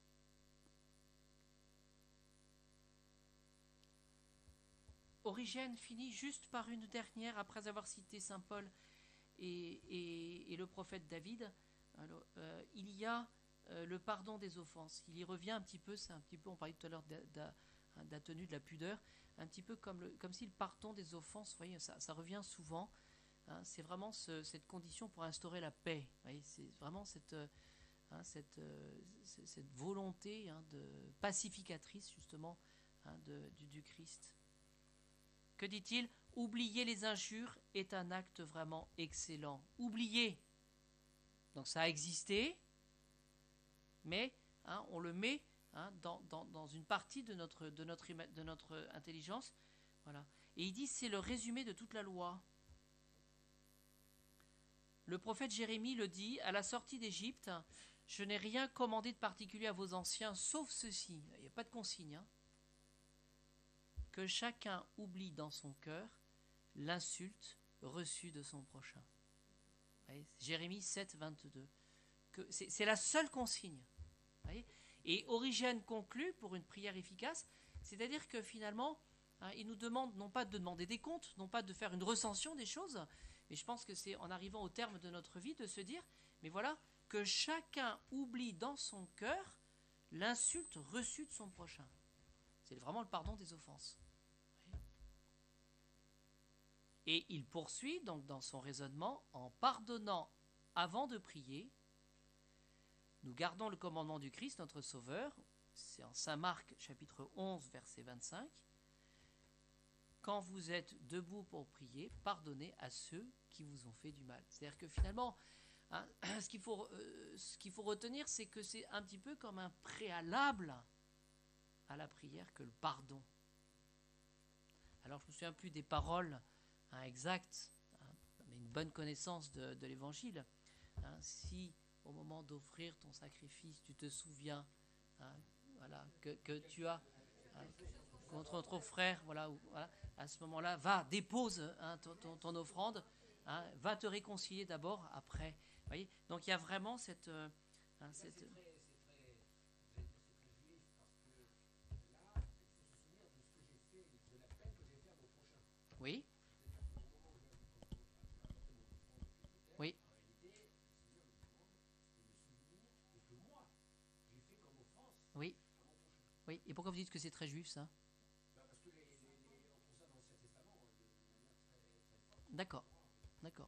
Origène finit juste par une dernière, après avoir cité saint Paul et, et, et le prophète David. Alors, euh, il y a euh, le pardon des offenses. Il y revient un petit peu, c'est un petit peu, on parlait tout à l'heure de, de, de la tenue de la pudeur, un petit peu comme, le, comme si le pardon des offenses, vous voyez, ça, ça revient souvent. Hein, c'est vraiment ce, cette condition pour instaurer la paix. Vous voyez, c'est vraiment cette, hein, cette, euh, cette volonté hein, de pacificatrice justement hein, de, du, du Christ. Que dit-il? Oublier les injures est un acte vraiment excellent. Oublier. Donc ça a existé, mais hein, on le met hein, dans, dans, dans une partie de notre, de notre, de notre intelligence. Voilà. Et il dit c'est le résumé de toute la loi. Le prophète Jérémie le dit, à la sortie d'Égypte, je n'ai rien commandé de particulier à vos anciens, sauf ceci. Il n'y a pas de consigne. Hein. Que chacun oublie dans son cœur l'insulte reçue de son prochain. Voyez, Jérémie sept, vingt-deux. Que c'est, c'est la seule consigne. Voyez. Et Origène conclut pour une prière efficace, c'est-à-dire que finalement, hein, il nous demande non pas de demander des comptes, non pas de faire une recension des choses, mais je pense que c'est en arrivant au terme de notre vie de se dire, mais voilà, que chacun oublie dans son cœur l'insulte reçue de son prochain. C'est vraiment le pardon des offenses. Et il poursuit donc dans son raisonnement, en pardonnant avant de prier, nous gardons le commandement du Christ, notre Sauveur, c'est en Saint Marc chapitre onze, verset vingt-cinq, quand vous êtes debout pour prier, pardonnez à ceux qui vous ont fait du mal. C'est-à-dire que finalement, hein, ce qu'il faut, euh, ce qu'il faut retenir, c'est que c'est un petit peu comme un préalable à la prière que le pardon. Alors je ne me souviens plus des paroles hein, exactes, hein, mais une bonne connaissance de, de l'Évangile. Hein, si au moment d'offrir ton sacrifice, tu te souviens hein, voilà, que, que tu as hein, contre ton frère, voilà, ou, voilà, à ce moment-là, va, dépose hein, ton, ton, ton offrande, hein, va te réconcilier d'abord, après. Voyez, donc il y a vraiment cette... Euh, hein, cette c'est très, c'est très, c'est très juif, parce que là, il faut se souvenir de ce que j'ai fait, de la peine que j'ai fait à mon prochain. Oui. Oui. Oui. Oui. Et pourquoi vous dites que c'est très juif, ça? Parce que les, les, les, on trouve ça dans l'Ancien Testament de manière très, très forte. D'accord. D'accord.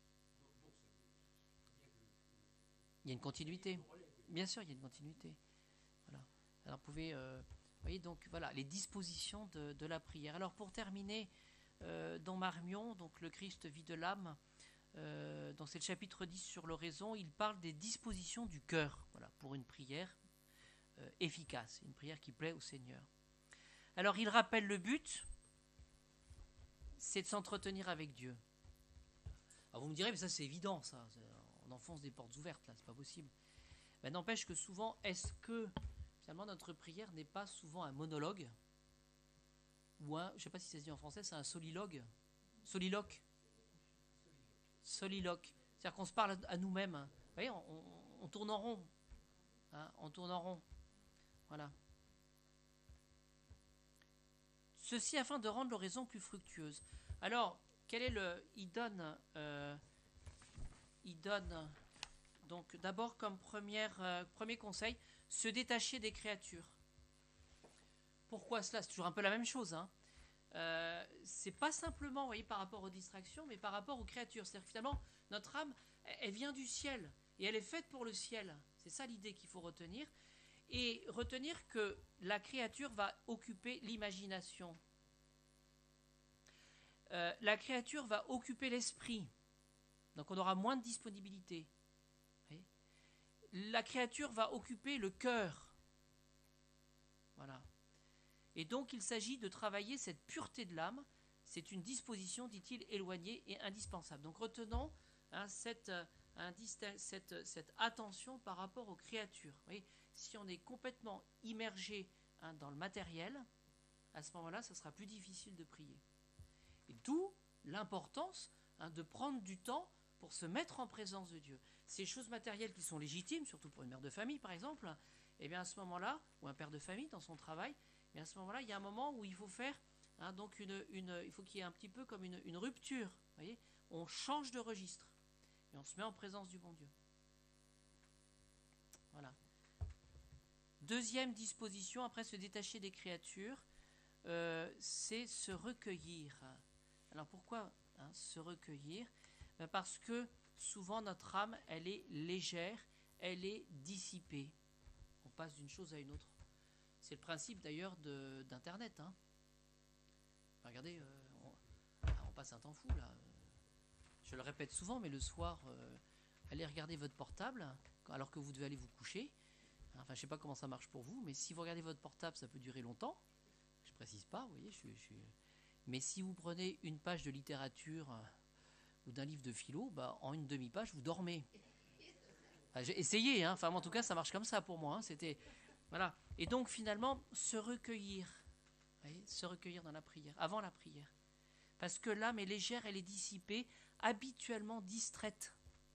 Il y a une continuité. Bien sûr, il y a une continuité. Voilà. Alors, vous pouvez... Euh, vous voyez, donc, voilà, les dispositions de, de la prière. Alors, pour terminer, euh, dans Marmion, donc le Christ vit de l'âme, euh, dans c'est le chapitre dix sur l'oraison, il parle des dispositions du cœur, voilà, pour une prière euh, efficace, une prière qui plaît au Seigneur. Alors, il rappelle le but, c'est de s'entretenir avec Dieu. Alors, vous me direz, mais ça, c'est évident, ça. On enfonce des portes ouvertes, là, c'est pas possible. Mais n'empêche que souvent, est-ce que, finalement, notre prière n'est pas souvent un monologue ou un, je ne sais pas si ça se dit en français, c'est un soliloque Soliloque Soliloque. C'est-à-dire qu'on se parle à nous-mêmes. Hein. Vous voyez, on, on, on tourne en rond. Hein, on tourne en rond. Voilà. Ceci afin de rendre l'oraison plus fructueuse. Alors, quel est le... Il donne... Euh, il donne... Donc, d'abord, comme première, euh, premier conseil, se détacher des créatures. Pourquoi cela? C'est toujours un peu la même chose. Hein. Euh, c'est pas simplement, vous voyez, par rapport aux distractions, mais par rapport aux créatures. C'est-à-dire que finalement, notre âme, elle vient du ciel et elle est faite pour le ciel. C'est ça l'idée qu'il faut retenir. Et retenir que la créature va occuper l'imagination. Euh, la créature va occuper l'esprit. Donc on aura moins de disponibilité. Oui. La créature va occuper le cœur. Voilà. Et donc il s'agit de travailler cette pureté de l'âme. C'est une disposition, dit-il, éloignée et indispensable. Donc retenons hein, cette, un, cette, cette attention par rapport aux créatures. Vous voyez, si on est complètement immergé hein, dans le matériel, à ce moment-là, ça sera plus difficile de prier. Et d'où l'importance hein, de prendre du temps pour se mettre en présence de Dieu. Ces choses matérielles qui sont légitimes, surtout pour une mère de famille par exemple, et bien à ce moment-là, ou un père de famille dans son travail, mais à ce moment-là, il y a un moment où il faut faire, hein, donc une, une, il faut qu'il y ait un petit peu comme une, une rupture. Vous voyez, on change de registre et on se met en présence du bon Dieu. Voilà. Deuxième disposition, après se détacher des créatures, euh, c'est se recueillir. Alors pourquoi hein, se recueillir? Ben parce que souvent notre âme, elle est légère, elle est dissipée. On passe d'une chose à une autre. C'est le principe d'ailleurs de, d'Internet. Hein. Regardez, euh, on, on passe un temps fou là. Je le répète souvent, mais le soir, euh, allez regarder votre portable alors que vous devez aller vous coucher. Enfin, je ne sais pas comment ça marche pour vous, mais si vous regardez votre portable, ça peut durer longtemps. Je ne précise pas, vous voyez, je suis, je suis... Mais si vous prenez une page de littérature ou d'un livre de philo, bah, en une demi-page, vous dormez. Enfin, j'ai essayé, hein. Enfin, en tout cas, ça marche comme ça pour moi. Hein. C'était... Voilà. Et donc, finalement, se recueillir, vous voyez, se recueillir dans la prière, avant la prière. Parce que l'âme est légère, elle est dissipée, habituellement distraite.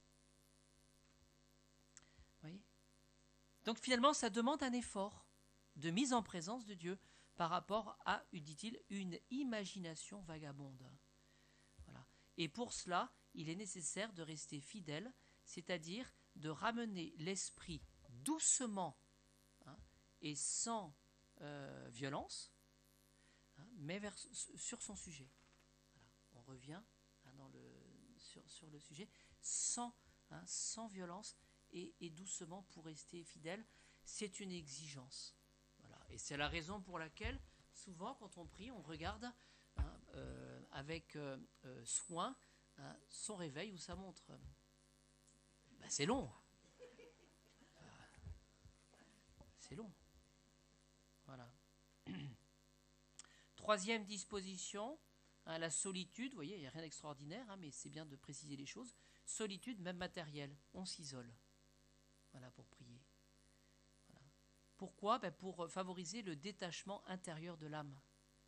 Vous voyez ? Donc, finalement, ça demande un effort de mise en présence de Dieu par rapport à, dit-il, une imagination vagabonde. Voilà. Et pour cela, il est nécessaire de rester fidèle, c'est-à-dire de ramener l'esprit doucement, hein, et sans euh, violence, hein, mais vers, sur son sujet. Voilà. On revient, hein, dans le, sur, sur le sujet, sans, hein, sans violence et, et doucement pour rester fidèle. C'est une exigence. Voilà. Et c'est la raison pour laquelle, souvent, quand on prie, on regarde, hein, euh, avec euh, euh, soin, hein, son réveil ou sa montre. Ben, c'est long. C'est long. Voilà. Troisième disposition, hein, la solitude. Vous voyez, il n'y a rien d'extraordinaire, hein, mais c'est bien de préciser les choses. Solitude, même matérielle. On s'isole. Voilà, pour prier. Voilà. Pourquoi ? Ben, pour favoriser le détachement intérieur de l'âme.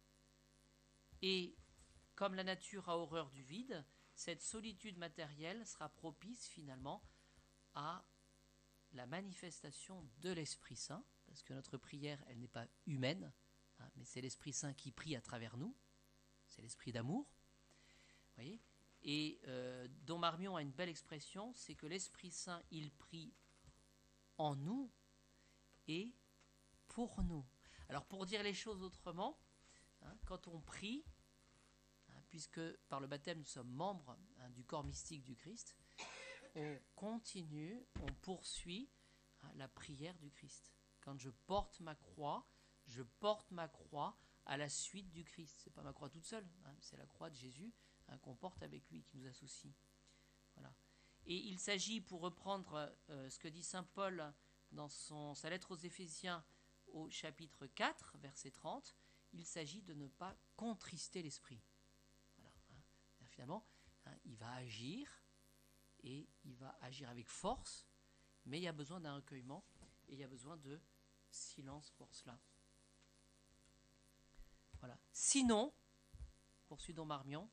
Et comme la nature a horreur du vide, cette solitude matérielle sera propice finalement à la manifestation de l'Esprit Saint, parce que notre prière, elle n'est pas humaine, hein, mais c'est l'Esprit Saint qui prie à travers nous, c'est l'Esprit d'amour. Vous voyez ? Et euh, Don Marmion a une belle expression, c'est que l'Esprit Saint, il prie en nous et pour nous. Alors pour dire les choses autrement, hein, quand on prie, hein, puisque par le baptême nous sommes membres, hein, du corps mystique du Christ, on continue, on poursuit, hein, la prière du Christ. Quand je porte ma croix, je porte ma croix à la suite du Christ. Ce n'est pas ma croix toute seule, hein, c'est la croix de Jésus, hein, qu'on porte avec lui, qui nous associe. Voilà. Et il s'agit, pour reprendre euh, ce que dit saint Paul dans son, sa lettre aux Éphésiens au chapitre quatre, verset trente, il s'agit de ne pas contrister l'esprit. Voilà, hein. Finalement, hein, il va agir, et il va agir avec force, mais il y a besoin d'un recueillement, et il y a besoin de silence pour cela. Voilà. Sinon, poursuit Don Marmion,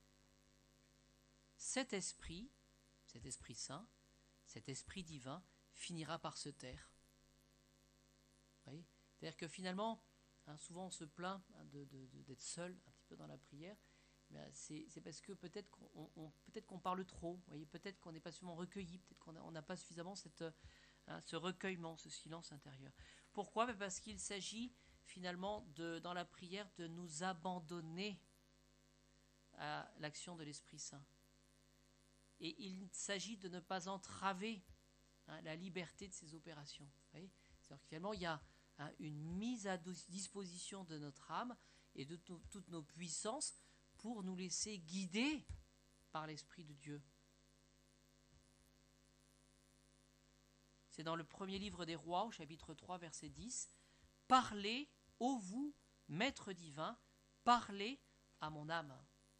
cet esprit, cet esprit saint, cet esprit divin, finira par se taire. Vous voyez ? C'est-à-dire que finalement, hein, souvent on se plaint, hein, de, de, de, d'être seul un petit peu dans la prière. C'est, c'est parce que peut-être qu'on, on, peut-être qu'on parle trop, vous voyez, peut-être qu'on n'est pas suffisamment recueilli, peut-être qu'on n'a pas suffisamment cette, hein, ce recueillement, ce silence intérieur. Pourquoi ? Parce qu'il s'agit finalement, de, dans la prière, de nous abandonner à l'action de l'Esprit Saint. Et il s'agit de ne pas entraver, hein, la liberté de ces opérations. Vous voyez ? C'est-à-dire que finalement, il y a, hein, une mise à disposition de notre âme et de to- toutes nos puissances pour nous laisser guider par l'Esprit de Dieu. C'est dans le premier livre des Rois, au chapitre trois, verset dix. « Parlez, ô vous, maître divin, parlez à mon âme.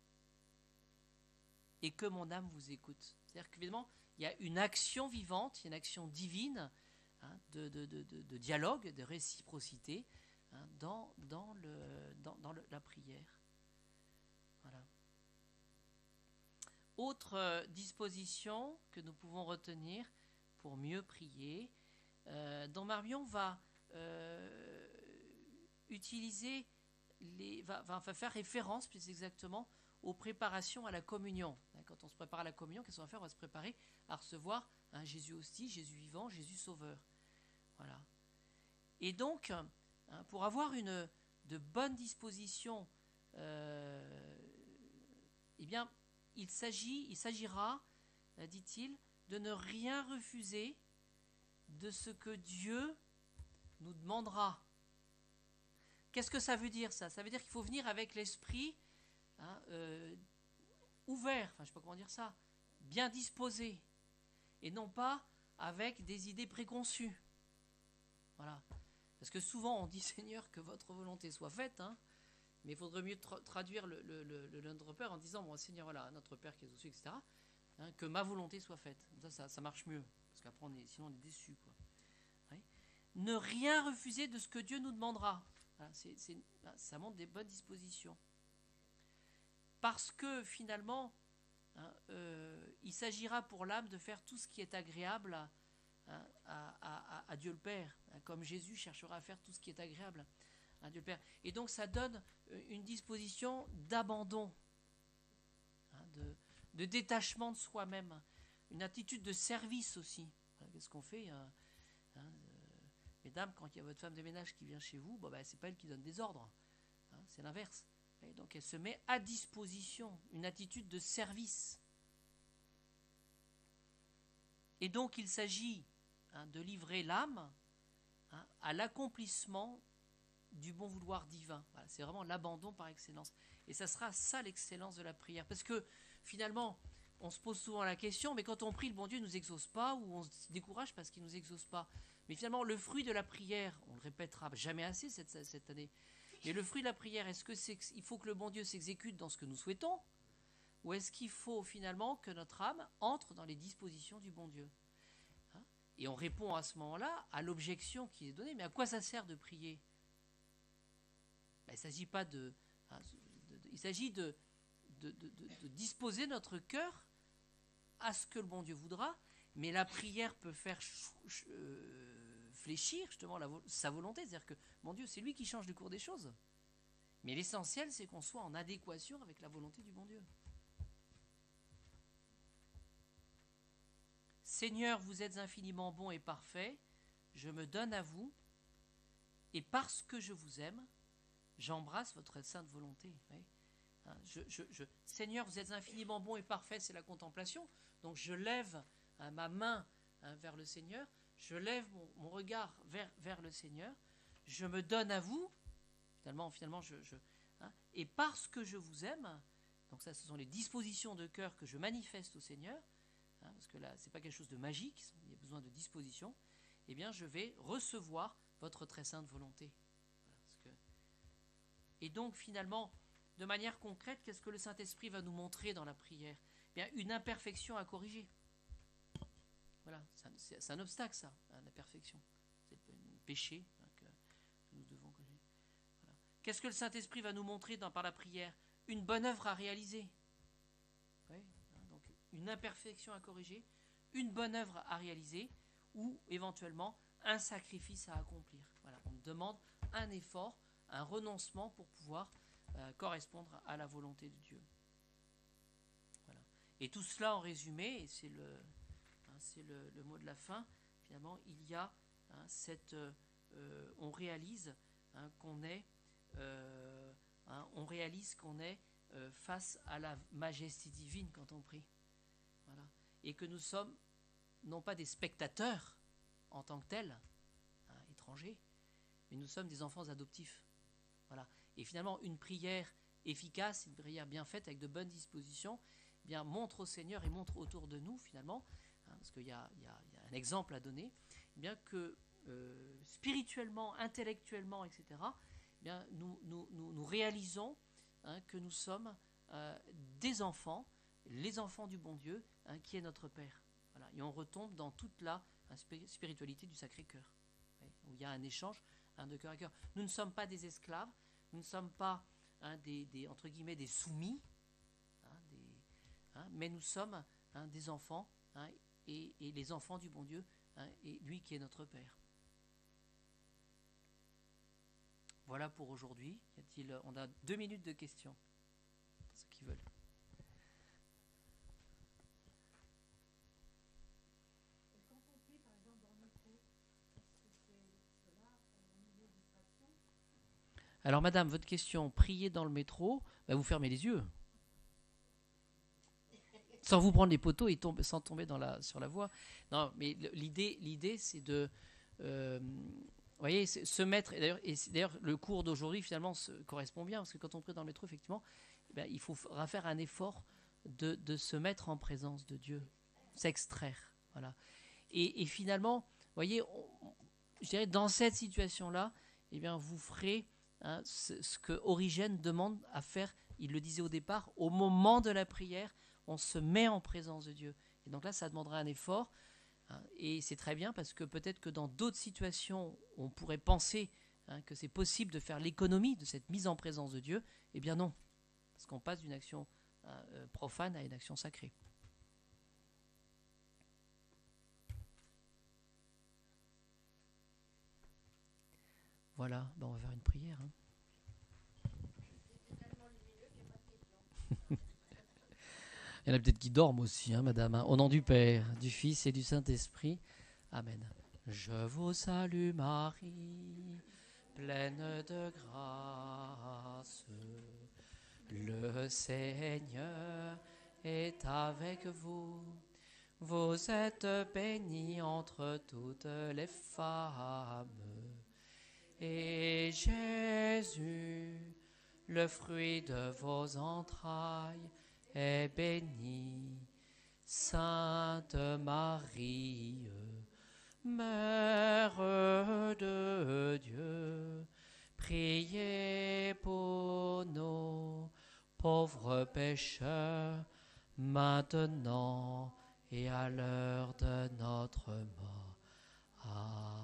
Et que mon âme vous écoute. » C'est-à-dire qu'évidemment, il y a une action vivante, il y a une action divine, hein, de, de, de, de, de dialogue, de réciprocité, hein, dans, dans, le, dans, dans le, la prière. Voilà. Autre euh, disposition que nous pouvons retenir pour mieux prier, euh, Don Marmion va euh, utiliser, les, va, va faire référence plus exactement aux préparations à la communion. Quand on se prépare à la communion, qu'est-ce qu'on va faire ? On va se préparer à recevoir un Jésus hostie, Jésus vivant, Jésus sauveur. Voilà. Et donc, hein, pour avoir une de bonnes dispositions, euh, eh bien, il s'agit, il s'agira, dit-il, de ne rien refuser de ce que Dieu nous demandera. Qu'est-ce que ça veut dire, ça? Ça veut dire qu'il faut venir avec l'esprit hein, euh, ouvert, enfin je ne sais pas comment dire ça, bien disposé, et non pas avec des idées préconçues. Voilà. Parce que souvent on dit Seigneur que votre volonté soit faite, hein, mais il faudrait mieux tra- traduire le, le, le, le Notre Père en disant bon Seigneur, voilà, notre Père qui est aux cieux, et cetera, hein, que ma volonté soit faite. Ça, ça, ça marche mieux, parce qu'après on est, sinon on est déçu, quoi. Ouais. Ne rien refuser de ce que Dieu nous demandera. Voilà, c'est, c'est, ça montre des bonnes dispositions. Parce que finalement, hein, euh, il s'agira pour l'âme de faire tout ce qui est agréable à, hein, à, à, à Dieu le Père, hein, comme Jésus cherchera à faire tout ce qui est agréable à Dieu le Père. Et donc ça donne une disposition d'abandon, hein, de, de détachement de soi-même, une attitude de service aussi. Qu'est-ce qu'on fait hein, hein, euh, mesdames, quand il y a votre femme de ménage qui vient chez vous, bon, ben, c'est pas elle qui donne des ordres, hein, c'est l'inverse. Et donc elle se met à disposition, une attitude de service. Et donc il s'agit hein, de livrer l'âme hein, à l'accomplissement du bon vouloir divin. Voilà, c'est vraiment l'abandon par excellence. Et ça sera ça l'excellence de la prière. Parce que finalement, on se pose souvent la question, mais quand on prie, le bon Dieu ne nous exauce pas, ou on se décourage parce qu'il ne nous exauce pas. Mais finalement, le fruit de la prière, on ne le répétera jamais assez cette, cette année, mais le fruit de la prière, est-ce que c'est, il faut que le bon Dieu s'exécute dans ce que nous souhaitons, ou est-ce qu'il faut finalement que notre âme entre dans les dispositions du bon Dieu hein? Et on répond à ce moment-là à l'objection qui est donnée. Mais à quoi ça sert de prier? Ben, il ne s'agit pas de, hein, de, de, il s'agit de, de, de, de, de disposer notre cœur à ce que le bon Dieu voudra, mais la prière peut faire ch- ch- euh, fléchir justement la, sa volonté, c'est-à-dire que mon Dieu, c'est lui qui change le cours des choses. Mais l'essentiel, c'est qu'on soit en adéquation avec la volonté du bon Dieu. Seigneur, vous êtes infiniment bon et parfait, je me donne à vous, et parce que je vous aime, j'embrasse votre sainte volonté. Oui. Hein, je, je, je, Seigneur, vous êtes infiniment bon et parfait, c'est la contemplation. Donc je lève hein, ma main hein, vers le Seigneur, je lève mon, mon regard vers, vers le Seigneur, je me donne à vous, finalement, finalement je, je, hein, et parce que je vous aime, donc ça ce sont les dispositions de cœur que je manifeste au Seigneur, hein, parce que là ce n'est pas quelque chose de magique, il y a besoin de disposition, eh bien je vais recevoir votre très sainte volonté. Voilà, parce que... Et donc finalement, de manière concrète, qu'est-ce que le Saint-Esprit va nous montrer dans la prière? Eh bien, une imperfection à corriger. Voilà, c'est un, c'est, c'est un obstacle ça, hein, la perfection. C'est le péché hein, que, que nous devons corriger. Voilà. Qu'est-ce que le Saint-Esprit va nous montrer dans, par la prière? Une bonne œuvre à réaliser. Oui, hein, donc une imperfection à corriger, une bonne œuvre à réaliser, ou éventuellement un sacrifice à accomplir. Voilà, on me demande un effort, un renoncement pour pouvoir euh, correspondre à la volonté de Dieu. Voilà. Et tout cela en résumé, et c'est le, hein, c'est le, le mot de la fin, finalement, il y a hein, cette... Euh, on réalise hein, qu'on est... Euh, hein, on réalise qu'on est euh, face à la majesté divine quand on prie. Voilà. Et que nous sommes non pas des spectateurs en tant que tels, hein, étrangers, mais nous sommes des enfants adoptifs. Voilà. Et finalement, une prière efficace, une prière bien faite, avec de bonnes dispositions, eh bien, montre au Seigneur et montre autour de nous, finalement, hein, parce qu'il y a, il y a, il y a un exemple à donner, eh bien, que euh, spirituellement, intellectuellement, et cetera, eh bien, nous, nous, nous, nous réalisons hein, que nous sommes euh, des enfants, les enfants du bon Dieu, hein, qui est notre Père. Voilà. Et on retombe dans toute la hein, spiritualité du Sacré-Cœur, ouais, où il y a un échange hein, de cœur à cœur. Nous ne sommes pas des esclaves, nous ne sommes pas hein, des, des, entre guillemets, des soumis, hein, des, hein, mais nous sommes hein, des enfants, hein, et, et les enfants du bon Dieu, hein, et lui qui est notre Père. Voilà pour aujourd'hui. Y a-t-il, on a deux minutes de questions, ceux qui veulent. Alors, madame, votre question, prier dans le métro, bah, vous fermez les yeux. sans vous prendre les poteaux et tomber, sans tomber dans la, sur la voie. Non, mais l'idée, l'idée c'est de... Euh, vous voyez, se mettre... Et d'ailleurs, et d'ailleurs, le cours d'aujourd'hui, finalement, se, correspond bien, parce que quand on prie dans le métro, effectivement, eh bien, il faudra faire un effort de, de se mettre en présence de Dieu, s'extraire. Voilà. Et, et finalement, vous voyez, on, je dirais, dans cette situation-là, eh bien, vous ferez hein, ce, ce que Origène demande à faire. Il le disait au départ, au moment de la prière, on se met en présence de Dieu. Et donc là, ça demandera un effort. Hein, et c'est très bien parce que peut-être que dans d'autres situations, on pourrait penser hein, que c'est possible de faire l'économie de cette mise en présence de Dieu. Eh bien non, parce qu'on passe d'une action hein, profane à une action sacrée. Voilà, ben on va faire une prière. Hein. Il y en a peut-être qui dorment aussi, hein, madame. Hein. Au nom du Père, du Fils et du Saint-Esprit. Amen. Je vous salue Marie, pleine de grâce. Le Seigneur est avec vous. Vous êtes bénie entre toutes les femmes. Et Jésus, le fruit de vos entrailles, est béni. Sainte Marie, Mère de Dieu, priez pour nous, pauvres pécheurs, maintenant et à l'heure de notre mort. Amen.